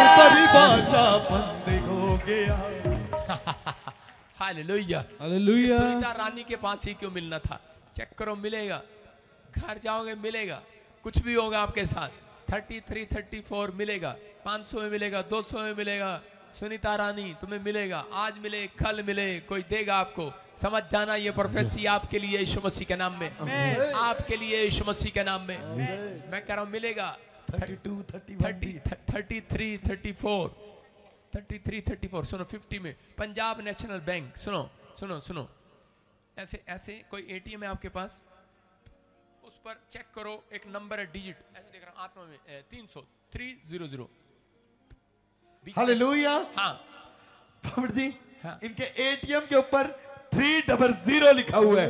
Hallelujah hallelujah. सुनीता रानी के पास ही क्यों मिलना था? चेक करो, मिलेगा, घर जाओगे मिलेगा, कुछ भी होगा आपके साथ। 33 34 मिलेगा, 500 में मिलेगा, 200 में मिलेगा। सुनीता रानी तुम्हें मिलेगा, आज मिले कल मिले, कोई देगा आपको। समझ जाना ये प्रोफेसी आपके लिए यीशु मसीह के नाम में, आपके लिए यीशु मसीह के नाम में मैं कह रहा हूँ मिलेगा। 32 31 33 34 33 34 सुनो 50 में पंजाब नेशनल बैंक। सुनो सुनो सुनो, ऐसे ऐसे कोई एटीएम है आपके पास, उस पर चेक करो, एक नंबर है डिजिट, ऐसे देख रहा हूं आत्मा में 300 300। हालेलुया। हाँ प्रॉफिट जी, हाँ। इनके एटीएम के ऊपर 300 लिखा हुआ है।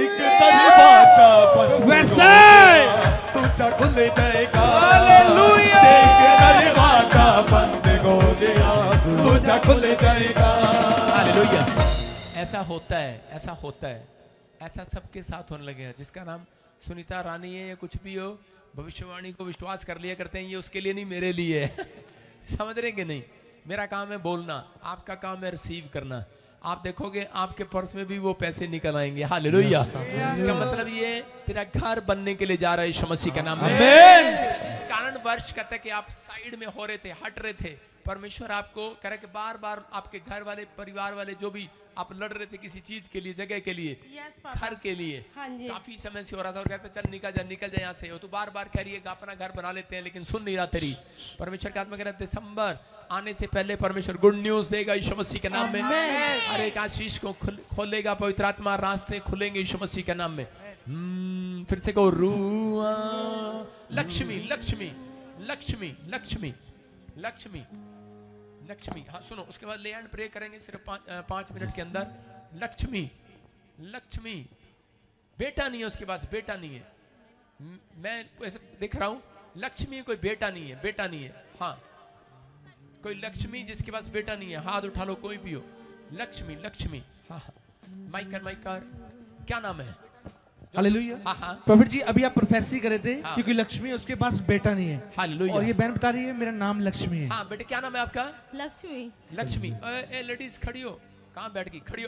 वैसे तुझा खुल जाएगा, हालेलुया। दरवाजा बंद हो गया, तुझा खुल जाएगा। हालेलुया। ऐसा होता है, ऐसा होता है, ऐसा सबके साथ होने लगे हैं। जिसका नाम सुनीता रानी है या कुछ भी हो, भविष्यवाणी को विश्वास कर लिया करते हैं, ये उसके लिए नहीं मेरे लिए है। समझ रहे कि नहीं? मेरा काम है बोलना, आपका काम है रिसीव करना। आप देखोगे आपके पर्स में भी वो पैसे निकल आएंगे। हालेलुया। इसका मतलब ये तेरा घर बनने के लिए जा रहा है यीशु मसीह के नाम में। इस कारण वर्ष कहता है कि आप साइड में हो रहे थे, हट रहे थे, परमेश्वर आपको कह रहा है कि बार बार आपके घर वाले, परिवार वाले, जो भी आप लड़ रहे थे किसी चीज के लिए, जगह के लिए, यस पापा। घर के लिए, हाँ जी। काफी समय से हो रहा था और कहते चल निकल जा यहाँ से। हो तो बार बार कह रही है कि अपना घर बना लेते हैं, लेकिन सुन नहीं रहा तेरी। परमेश्वर का आत्मा कह रहा है दिसंबर आने से पहले परमेश्वर गुड न्यूज देगा यीशु मसीह के नाम में। हर एक आशीष को खोलेगा, पवित्र आत्मा, रास्ते खुलेंगे यीशु मसीह के नाम में। फिर से कहो रुआ लक्ष्मी लक्ष्मी लक्ष्मी लक्ष्मी लक्ष्मी लक्ष्मी। हाँ सुनो, उसके बाद ले एंड प्रे करेंगे सिर्फ 5 मिनट के अंदर। लक्ष्मी लक्ष्मी, बेटा नहीं है उसके पास, बेटा नहीं है। मैं ऐसे दिख रहा हूं, लक्ष्मी कोई बेटा नहीं है, बेटा नहीं है। हाँ कोई लक्ष्मी जिसके पास बेटा नहीं है, हाथ उठा लो कोई भी हो। लक्ष्मी लक्ष्मी। हाँ हाँ माइकर क्या नाम है? हालेलुया। हाँ हाँ प्रॉफिट जी, अभी आप प्रोफेसी कर रहे थे हाँ। क्योंकि लक्ष्मी उसके पास बेटा नहीं है, हालेलुया। और ये बहन बता रही है मेरा नाम लक्ष्मी है। हाँ बेटे क्या नाम है आपका? लक्ष्मी। लक्ष्मी। लेडीज खड़ी हो, कहाँ बैठ गई? खड़ी हो,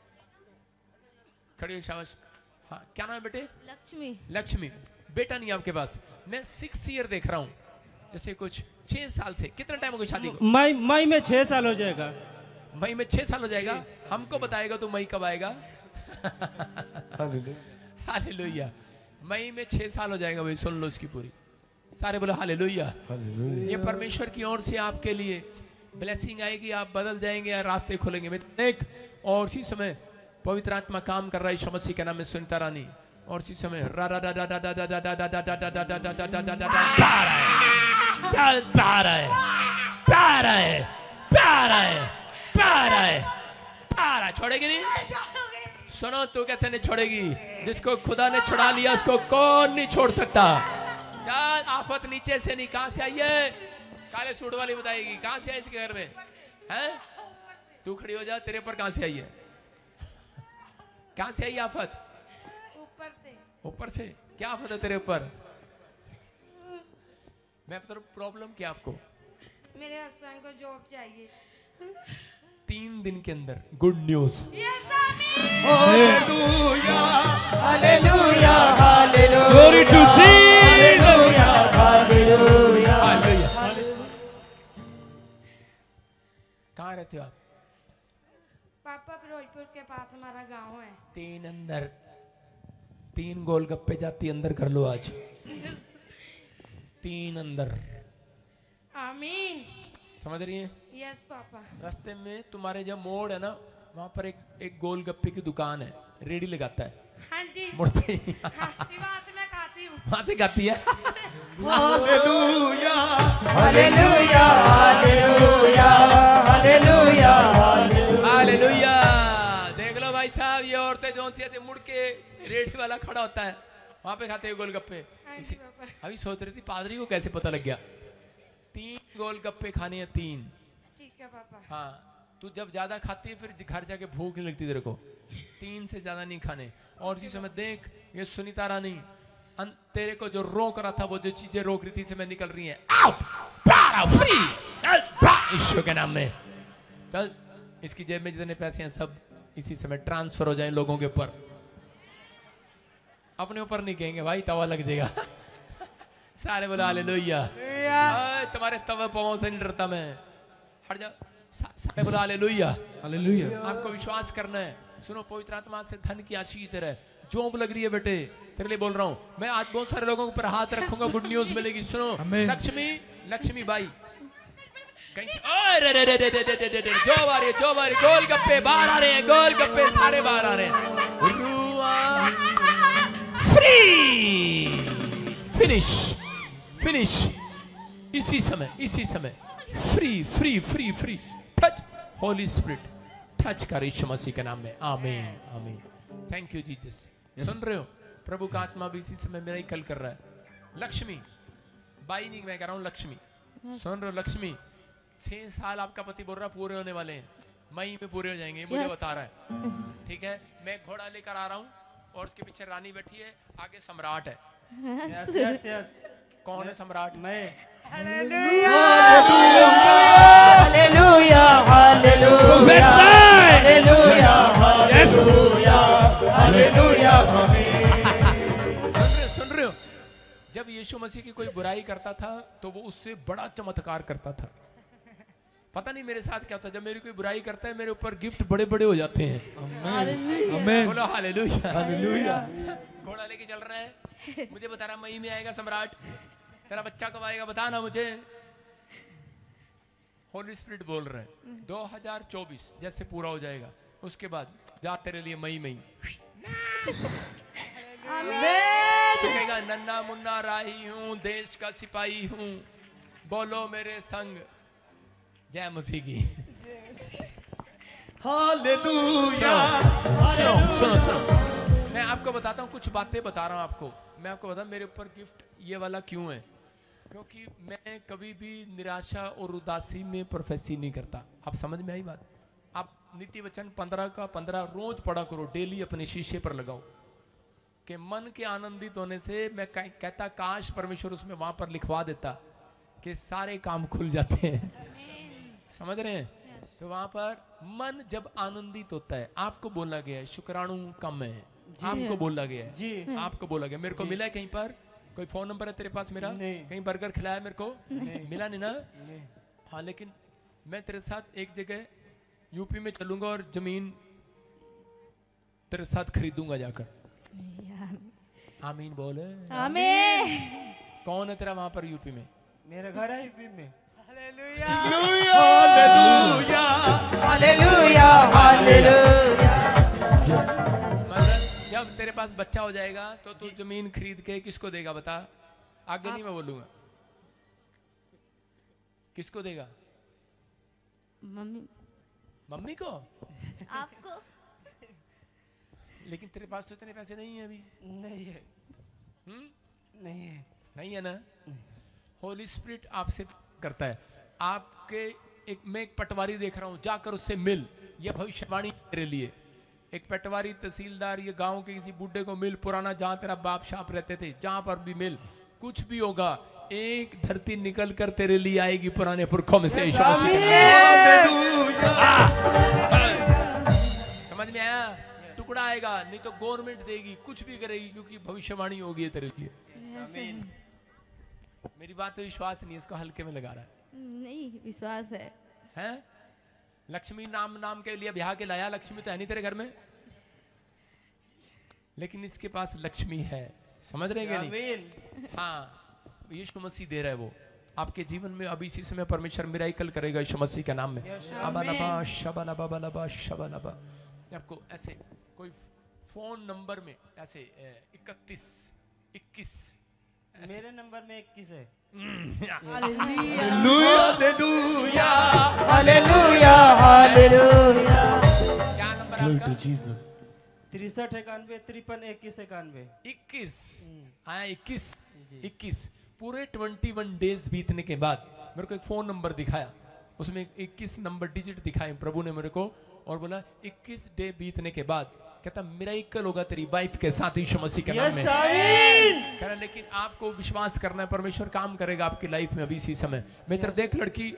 खड़ी हो, शाबाश। हाँ क्या नाम है बेटे? लक्ष्मी। लक्ष्मी। बेटा नहीं है आपके पास। मैं 6 ईयर देख रहा हूँ, जैसे कुछ 6 साल से। कितना टाइम हो गया शादी को? मई में 6 साल हो जाएगा। मई में 6 साल हो जाएगा। हमको बताएगा तो मई कब आएगा? हालेलुया। मई में 6 साल हो जाएगा भाई, सुन लो इसकी पूरी। सारे बोलो हालेलुया। ये परमेश्वर की ओर से आपके लिए ब्लेसिंग आएगी, आप बदल जाएंगे और रास्ते खुलेंगे। एक और इसी समय पवित्र आत्मा काम कर रहा है यीशु मसीह के नाम में। सुनीता रानी और इसी समय छोड़ेगी नहीं। सुनो, तू कैसे नहीं छोड़ेगी? जिसको खुदा ने छुड़ा लिया उसको कौन नहीं छोड़ सकता। चल, आफत नीचे से नहीं, कहां से आई है? काले सूट वाली बताएगी कहां से आई इसके घर में है। तू खड़ी हो जा, तेरे पर कहां से आई है? कहां से आई आफत? ऊपर से। ऊपर से? क्या आफत है तेरे ऊपर? मैं बता रहा हूं प्रॉब्लम क्या आपको? मेरे हस्बैंड को जॉब चाहिए। 3 दिन के अंदर good news. Hallelujah hallelujah hallelujah, glory to Jesus, hallelujah hallelujah. कहाँ रहते हो आप? पापा फिरोजपुर के पास हमारा गांव है। 3 अंदर 3 गोलगप्पे जाती अंदर कर लो आज। 3 अंदर। आमीन। समझ रही है? Yes papa. रास्ते में तुम्हारे जब मोड़ है ना, वहां पर एक गोलगप्पे की दुकान है, रेडी लगाता है। हाँ जी। मुड़ते ही हाँ जी, वहाँ से मैं खाती हूँ। वहां से खाती है। Hallelujah hallelujah hallelujah hallelujah hallelujah. देख लो भाई साहब, ये औरतें जो ऐसे मुड़ के रेडी वाला खड़ा होता है, वहां पे खाते हैं गोलगप्पे। हाँ जी पापा। अभी सोच रही थी पादरी को कैसे पता लग गया। 3 गोलगप्पे खाने हैं, 3। ठीक है पापा। हाँ, तू जब ज्यादा खाती है फिर घर जाके भूख नहीं लगती तेरे को। 3 से ज्यादा नहीं खाने। और इसी समय देख, ये सुनीता रानी तेरे को जो रोक रहा था, वो जो चीजें रोक रही थी से मैं निकल रही है। आउट, फ्री, ईश्वर के नाम में। कल इसकी जेब में जितने पैसे हैं सब इसी समय ट्रांसफर हो जाए लोगों के ऊपर। अपने ऊपर नहीं कहेंगे भाई, तवा लग जाएगा। सारे बोला हालेलुया। तुम्हारे तवे पाँव से नहीं डरता मैं, हट जाओ। सारे बोला हालेलुया। हालेलुया। आपको विश्वास करना है। सुनो, पवित्र आत्मा से धन की आशीष दे रहा है। जॉब लग रही है बेटे, तेरे लिए बोल रहा हूँ मैं। आज बहुत सारे लोगों के ऊपर हाथ रखूंगा, गुड न्यूज मिलेगी। सुनो, लक्ष्मी बाई कहीं से जॉब आ रही है, जॉब आ रही है। गोल गप्पे बाहर आ रहे हैं, गोल गप्पे सारे बाहर आ रहे हैं। रुआ फ्री, फिनिश इसी समय free free free free. Touch holy spirit, touch कर यीशु मसीह के नाम में। आमीन आमीन। Thank you Jesus. सुन रहे हो, प्रभु का आत्मा भी इसी समय मेरा ही कल कर रहा है। लक्ष्मी बाई नहीं, मैं कह रहा हूँ लक्ष्मी। सुन रहे हो लक्ष्मी, 6 साल आपका पति बोल रहा पूरे होने वाले हैं, मई में पूरे हो जाएंगे, मुझे बता रहा है। ठीक है, मैं घोड़ा लेकर आ रहा हूँ और उसके पीछे रानी बैठी है, आगे सम्राट है। यस। कौन है सम्राट? मैं। Hallelujah hallelujah hallelujah hallelujah. सुन रहे हो, जब यीशु मसीह की कोई बुराई करता था तो वो उससे बड़ा चमत्कार करता था। पता नहीं मेरे साथ क्या होता है, जब मेरी कोई बुराई करता है मेरे ऊपर गिफ्ट बड़े बड़े हो जाते हैं। आमेन। बोलो हालेलुया हालेलुया। घोड़ा लेके चल रहा है, मुझे बता रहा मई में आएगा सम्राट, तेरा बच्चा कब आएगा बता ना मुझे। होली स्पिरिट बोल रहे हैं 2024 जैसे पूरा हो जाएगा, उसके बाद जा तेरे लिए मई में तो कहेगा नन्ना मुन्ना राही हूँ, देश का सिपाही हूँ, बोलो मेरे संग जय मसीह की। हालेलुया। सुनो, मैं आपको बताता हूँ, कुछ बातें बता रहा हूँ आपको। मैं आपको बता मेरे ऊपर गिफ्ट ये वाला क्यों है, क्योंकि मैं कभी भी निराशा और उदासी में प्रोफेसी नहीं करता। आप समझ में आई बात? आप नीति वचन 15 का 15 रोज पढ़ा करो, डेली अपने शीशे पर लगाओ कि मन के आनंदित होने से मैं कहता काश परमेश्वर उसमें वहां पर लिखवा देता कि सारे काम खुल जाते हैं। समझ रहे हैं? तो वहां पर मन जब आनंदित होता है, आपको बोला गया है शुक्राणु कम है, आपको बोला गया है जी, आपको बोला गया। मेरे को मिला है कहीं पर कोई फोन नंबर है तेरे पास मेरा? नहीं। कहीं बर्गर खिलाया मेरे को? मिला नहीं ना? हाँ, लेकिन मैं तेरे साथ एक जगह यूपी में चलूंगा और जमीन तेरे साथ खरीदूंगा जाकर। आमीन बोले। आमीन। कौन है तेरा वहां पर यूपी में? मेरा घर है यूपी में। Hallelujah hallelujah hallelujah. मतलब जब तेरे पास बच्चा हो जाएगा तो तू जमीन खरीद के किसको देगा बता? आगे नहीं मैं बोलूंगा, किसको देगा? मम्मी को? आपको? लेकिन तेरे पास तो इतने पैसे नहीं है अभी। नहीं है। नहीं है ना? होली स्पिरिट आपसे करता है। आपके मैं एक पटवारी देख रहा हूं, जाकर उससे मिल। यह भविष्यवाणी तेरे लिए। एक पटवारी, तहसीलदार, ये गांव के किसी बूढ़े को मिल, पुराना जहां तेरा बाप शाप रहते थे, जहां पर भी मिल। कुछ भी होगा, एक धरती निकल कर तेरे लिए आएगी पुराने पुरखों में से। यीशु मसीह के नाम। समझ में आया? टुकड़ा आएगा, नहीं तो गवर्नमेंट देगी, कुछ भी करेगी, क्योंकि भविष्यवाणी होगी है तेरे लिए। मेरी बात तो विश्वास नहीं है, इसको हल्के में लगा रहा है। नहीं, विश्वास है। हैं? लक्ष्मी नाम के लिए ब्याह के लाया, लक्ष्मी तो है नहीं तेरे घर में, लेकिन इसके पास लक्ष्मी है। समझ रहे हैं नहीं? हाँ, यीशु मसीह दे रहा है वो आपके जीवन में। अभी इसी समय परमेश्वर मिराकल करेगा यीशु मसीह के नाम में। अबालबा शबालबा बलबा शबालबा। आपको ऐसे कोई फोन नंबर में ऐसे 21 मेरे नंबर में 21 है। Hallelujah hallelujah hallelujah. क्या नंबर आपका? 63 91 53 21 91। 21 पूरे 21 डेज बीतने के बाद मेरे को एक फोन नंबर दिखाया, उसमें 21 नंबर डिजिट दिखाए प्रभु ने मेरे को, और बोला 21 डे बीतने के बाद कहता मिराकल होगा तेरी वाइफ के साथ यीशु मसीह के नाम में। कह रहा लेकिन आपको विश्वास करना है, परमेश्वर काम करेगा आपकी लाइफ में अभी इसी समय। मैं तरफ देख लड़की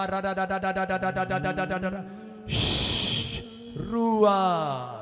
रुआ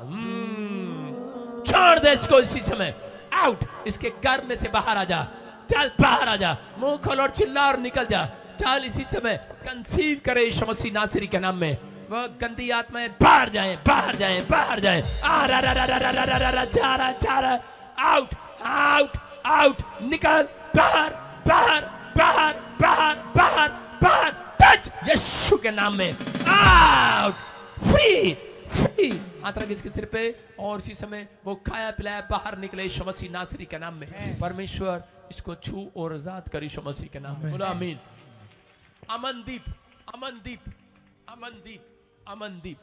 छोड़ दे इसको इसी समय, आउट, इसके घर में से बाहर आ जा, चल बाहर आ जा, मुंह खोल और चिल्ला और निकल जा। चल इसी समय कंसीव करे यीशु मसीह नासरी के नाम में। वह गंदी आत्माएं बाहर जाएं, बाहर जाएं, बाहर जाएं। आ रा रा रा रा रा रा रा जा रहा, आउट आउट आउट, निकल बाहर बाहर बाहर बाहर बाहर बाहर, टच यीशु के नाम में, आउट, फ्री फ्री। हाथ रख इसके सिर पे और इसी समय वो खाया पिलाया बाहर निकले यीशु मसीह नासरी के नाम में। परमेश्वर इसको छू और आजाद कर यीशु मसीह के नाम में। बोलो आमीन। अमनदीप अमनदीप अमनदीप अमनदीप,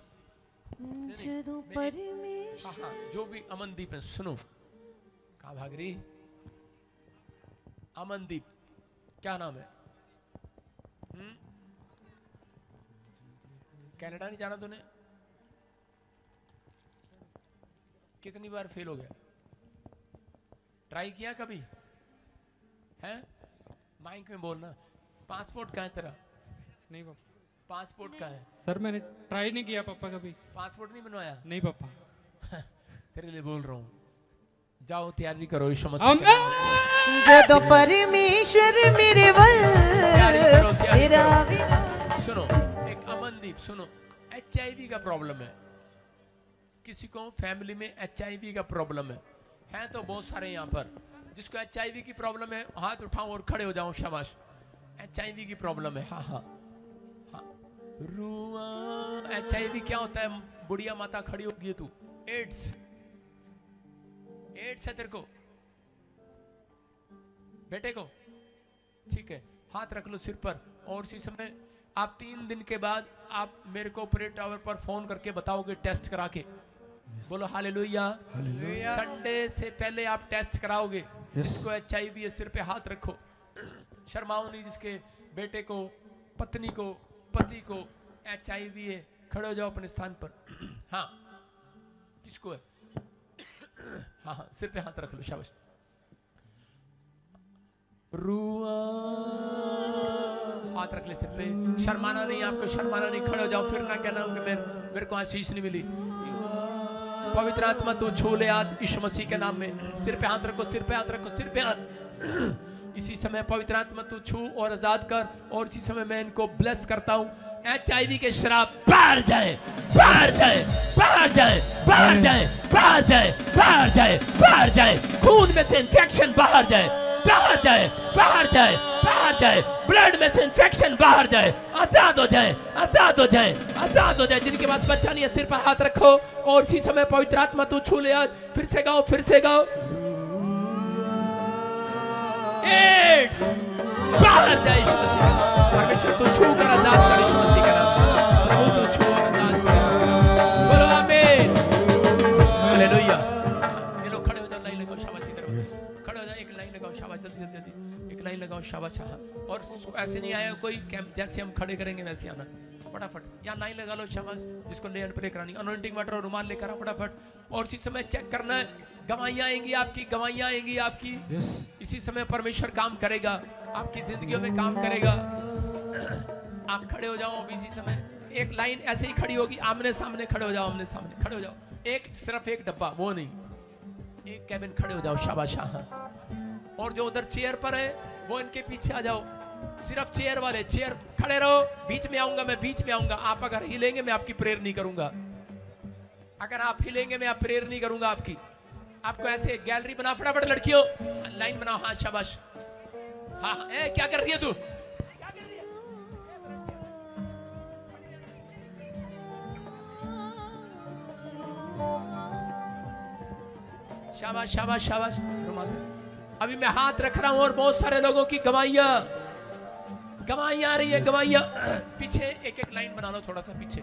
हाँ जो भी अमनदीप है सुनो, कहाँ भाग रही? अमनदीप क्या नाम है? कनाडा नहीं जाना तूने? कितनी बार फेल हो गया? ट्राई किया कभी? है? माइक में बोलना। पासपोर्ट कहाँ है तेरा? नहीं पापा। पासपोर्ट कहाँ है? सर मैंने ट्राई नहीं किया पापा कभी। पासपोर्ट नहीं बनवाया? नहीं पापा। तेरे लिए बोल रहा हूँ, जाओ तैयारी करो यीशु मसीह के नाम में। जदों परमेश्वर मेरे वल तैयारी करो, तैयारी तेरा करो। सुनो एक अमनदीप, सुनो HIV का प्रॉब्लम है किसी को, फैमिली में HIV का प्रॉब्लम है तो बहुत सारे यहाँ पर। जिसको HIV की प्रॉब्लम है हाथ उठाओ और खड़े हो जाओ, शाबाश। HIV की प्रॉब्लम है, हाँ हाँ हाँ। रुआ HIV क्या होता है? बुढ़िया माता खड़ी होगी तू, एड्स है तेरे को, बेटे को, ठीक है। हाथ रख लो सिर पर और इसी समय आप 3 दिन के बाद आप मेरे को ऑपरेट टावर पर फोन करके बताओगे टेस्ट करा के। बोलो हालेलुया। संडे से पहले आप टेस्ट कराओगे। जिसको HIV है सिर पे हाथ रखो, शर्माओ नहीं। जिसके बेटे को, पत्नी को, पति को HIV है, खड़े हो जाओ अपने स्थान पर। हाँ किसको है? हाँ हाँ सिर पे हाथ रख लो, शाबाश। रुआ हाथ रख ले सिर पे, शर्माना नहीं, आपको शर्माना नहीं। खड़े हो जाओ, फिर ना कहना कि मेरे को आशीष नहीं मिली। पवित्र आत्मा तू छू ले आज यीशु मसीह के नाम में। सिर पे हाथ रखो, सिर पे हाथ रखो, सिर पे हाथ। इसी समय पवित्र आत्मा तू छू और आजाद कर। और इसी समय मैं इनको ब्लेस करता हूँ। HIV के शराब बाहर जाए, बाहर जाए, बाहर जाए, बाहर जाए, बाहर जाए, बाहर जाए, बाहर जाए। खून में से इंफेक्शन बाहर जाए, बाहर जाए, बाहर जाए, बाहर जाए। ब्लड में से इंफेक्शन बाहर जाए, आजाद हो जाए, आजाद हो जाए, आजाद हो जाए। जिनके पास बच्चा नहीं है सिर पर हाथ रखो और इसी समय पवित्र आत्मा तू छू ले आज। फिर से गाओ, फिर से गाओ। एड्स बाहर जाए यीशु मसीह के नाम। परमेश्वर तू छू कर आजाद कर यीशु मसीह के नाम। प्रभु तू छू और आजाद कर। बोलो आमीन, हालेलुया। ये लोग खड़े हो जाओ, लाइन लगाओ, शाबाश की तरफ खड़े हो जाओ। एक लाइन लगाओ, शाबाश, जल्दी जल्दी जल्दी एक लाइन लगाओ, शाबाश। और ऐसे नहीं आया कोई कैंप, जैसे हम खड़े करेंगे वैसे आना फटाफट। यहाँ लाइन लगा लो, शाबाश। जिसको लेयर प्रे करानी, अनॉइंटिंग वाटर और रुमाल लेकर आओ फटाफट। और इसी समय चेक करना है, गवाहियां आएंगी आपकी, गवाहियां आएंगी आपकी। इसी समय परमेश्वर काम करेगा, आपकी जिंदगियों में काम करेगा। आप खड़े हो जाओ इसी समय। एक लाइन ऐसे ही खड़ी होगी, आमने सामने खड़े हो जाओ, आमने सामने खड़े हो जाओ। एक सिर्फ एक डब्बा, वो नहीं, एक कैबिन खड़े हो जाओ, शाबाश। और जो उधर चेयर पर है वो इनके पीछे आ जाओ। सिर्फ चेयर वाले, चेयर खड़े रहो। बीच में आऊंगा मैं, बीच में आऊंगा। आप अगर हिलेंगे मैं आपकी प्रेयर नहीं करूंगा। अगर आप हिलेंगे मैं आप प्रेयर नहीं करूंगा आपकी। आपको ऐसे गैलरी बना, फटाफट लड़कियों लाइन बनाओ। हाँ शाबाश। हाँ हाँ, क्या कर रही है तू? शाबाश शाबाश शाबाश। अभी मैं हाथ रख रहा हूं और बहुत सारे लोगों की गवाहियां आ रही है, गवाहियां। पीछे एक एक लाइन बना लो, थोड़ा सा पीछे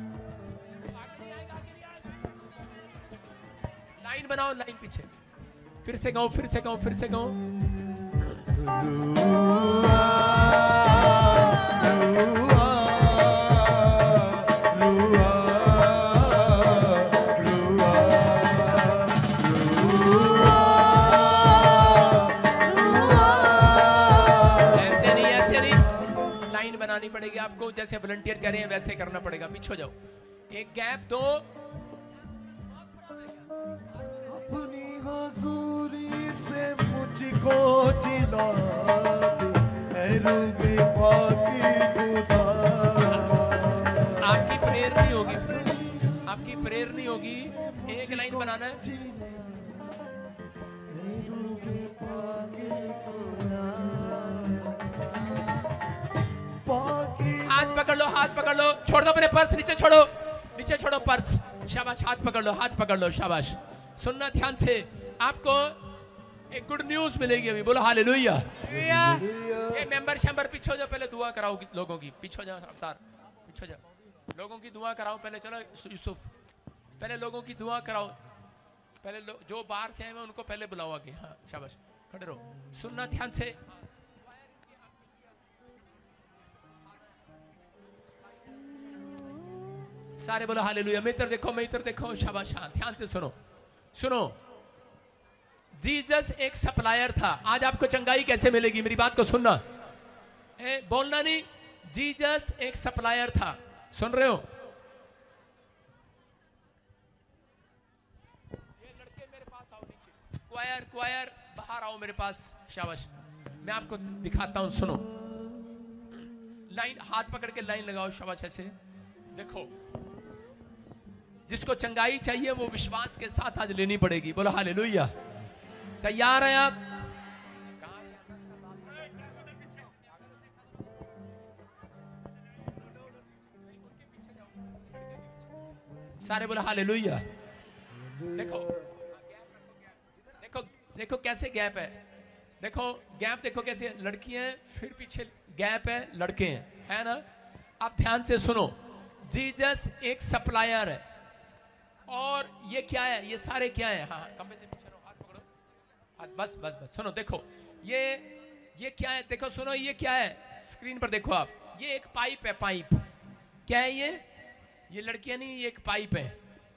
लाइन बनाओ, लाइन पीछे। फिर से गाओ, फिर से गाओ, फिर से गाओ। बनानी पड़ेगी आपको, जैसे वॉलंटियर कह रहे हैं वैसे करना पड़ेगा। पीछे हो जाओ, एक गैप दो। अपनी हुजूरी से मुझको औलाद ऐ रूगे पाकी खुदा। आपकी प्रेयर नहीं होगी, आपकी प्रेयर नहीं होगी, एक लाइन बनाना है। हाथ पकड़ लो, हाथ पकड़ लो, छोड़ दो अपने पर्स, नीचे छोड़ो, नीचे छोड़ो पर्स। शाबाश, हाथ पकड़ लो, हाथ पकड़ लो, शाबाश। सुनना ध्यान से, आपको एक गुड न्यूज मिलेगी अभी। बोलो हालेलुया। ये मेंबर शैम्बर पीछे हो जाओ, पहले दुआ कराओ लोगों की। पीछे जाओ अवतार, पीछे जाओ, लोगों की दुआ कराओ पहले। चलो यूसुफ, पहले लोगों की दुआ कराओ। पहले जो बाहर से आए हैं उनको पहले बुलाओ आगे। हाँ शाबाश, खड़े रहो। सुनना ध्यान से, सारे बोलो हालेलुया। मैं इधर देखो, मैं इधर देखो, शाबाश। हाँ ध्यान से सुनो, सुनो। जीसस एक सप्लायर था। आज आपको चंगाई कैसे मिलेगी, मेरी बात को सुनना, बोलना नहीं। जीसस एक सप्लायर था, सुन रहे हो? ये लड़के मेरे पास आओ नीचे, क्वायर क्वायर बाहर आओ मेरे पास, शाबाश। मैं आपको दिखाता हूं, सुनो। लाइन, हाथ पकड़ के लाइन लगाओ, शाबाश। ऐसे देखो, जिसको चंगाई चाहिए वो विश्वास के साथ आज लेनी पड़ेगी। बोलो हालेलुया। तैयार हैं आप? सारे बोलो हालेलुया। देखो देखो देखो कैसे गैप है, देखो गैप, देखो कैसे लड़कियां हैं, फिर पीछे गैप है, लड़के हैं, है ना? आप ध्यान से सुनो। जीसस एक सप्लायर है, और ये क्या है, ये सारे क्या है? हाँ खंबे से पीछे रहो, हाथ पकड़ो, हाथ, बस बस बस। सुनो, देखो ये क्या है, देखो सुनो, ये क्या है, स्क्रीन पर देखो आप। ये एक पाइप है, पाइप। क्या है ये लड़कियां नहीं, ये एक पाइप है,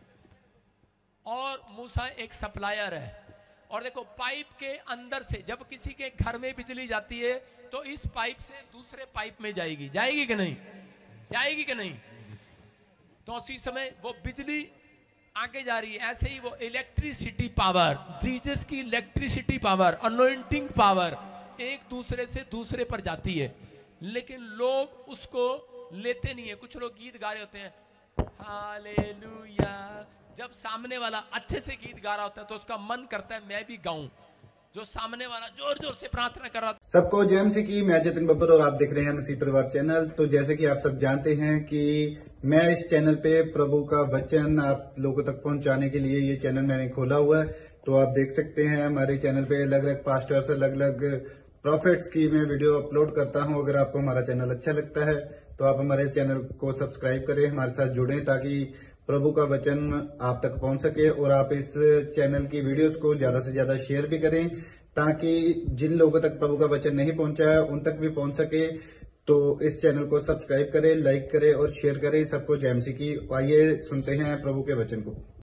और मूसा एक सप्लायर है। और देखो पाइप के अंदर से जब किसी के घर में बिजली जाती है तो इस पाइप से दूसरे पाइप में जाएगी, जाएगी कि नहीं, जाएगी कि नहीं? तो उसी समय वो बिजली आगे जा रही है। ऐसे ही वो इलेक्ट्रिसिटी पावर, जीसस की इलेक्ट्रिसिटी पावर, अनॉइंटिंग पावर एक दूसरे से दूसरे पर जाती है, लेकिन लोग उसको लेते नहीं है। कुछ लोग गीत गा रहे होते हैं हालेलुया, जब सामने वाला अच्छे से गीत गा रहा होता है तो उसका मन करता है मैं भी गाऊं। जो सामने वाला जोर जोर से प्रार्थना कर रहा था। सबको जेएमसी की, मैं जतिन बब्बर और आप देख रहे हैं मसीह परिवार चैनल। तो जैसे कि आप सब जानते हैं कि मैं इस चैनल पे प्रभु का वचन आप लोगों तक पहुंचाने के लिए ये चैनल मैंने खोला हुआ है। तो आप देख सकते हैं हमारे चैनल पे अलग अलग पास्टर्स, अलग अलग प्रॉफिट्स की मैं वीडियो अपलोड करता हूं। अगर आपको हमारा चैनल अच्छा लगता है तो आप हमारे चैनल को सब्सक्राइब करें, हमारे साथ जुड़ें, ताकि प्रभु का वचन आप तक पहुंच सके। और आप इस चैनल की वीडियोस को ज्यादा से ज्यादा शेयर भी करें, ताकि जिन लोगों तक प्रभु का वचन नहीं पहुंचा है उन तक भी पहुंच सके। तो इस चैनल को सब्सक्राइब करें, लाइक करें और शेयर करें। सबको जेएमसी की। आइए सुनते हैं प्रभु के वचन को।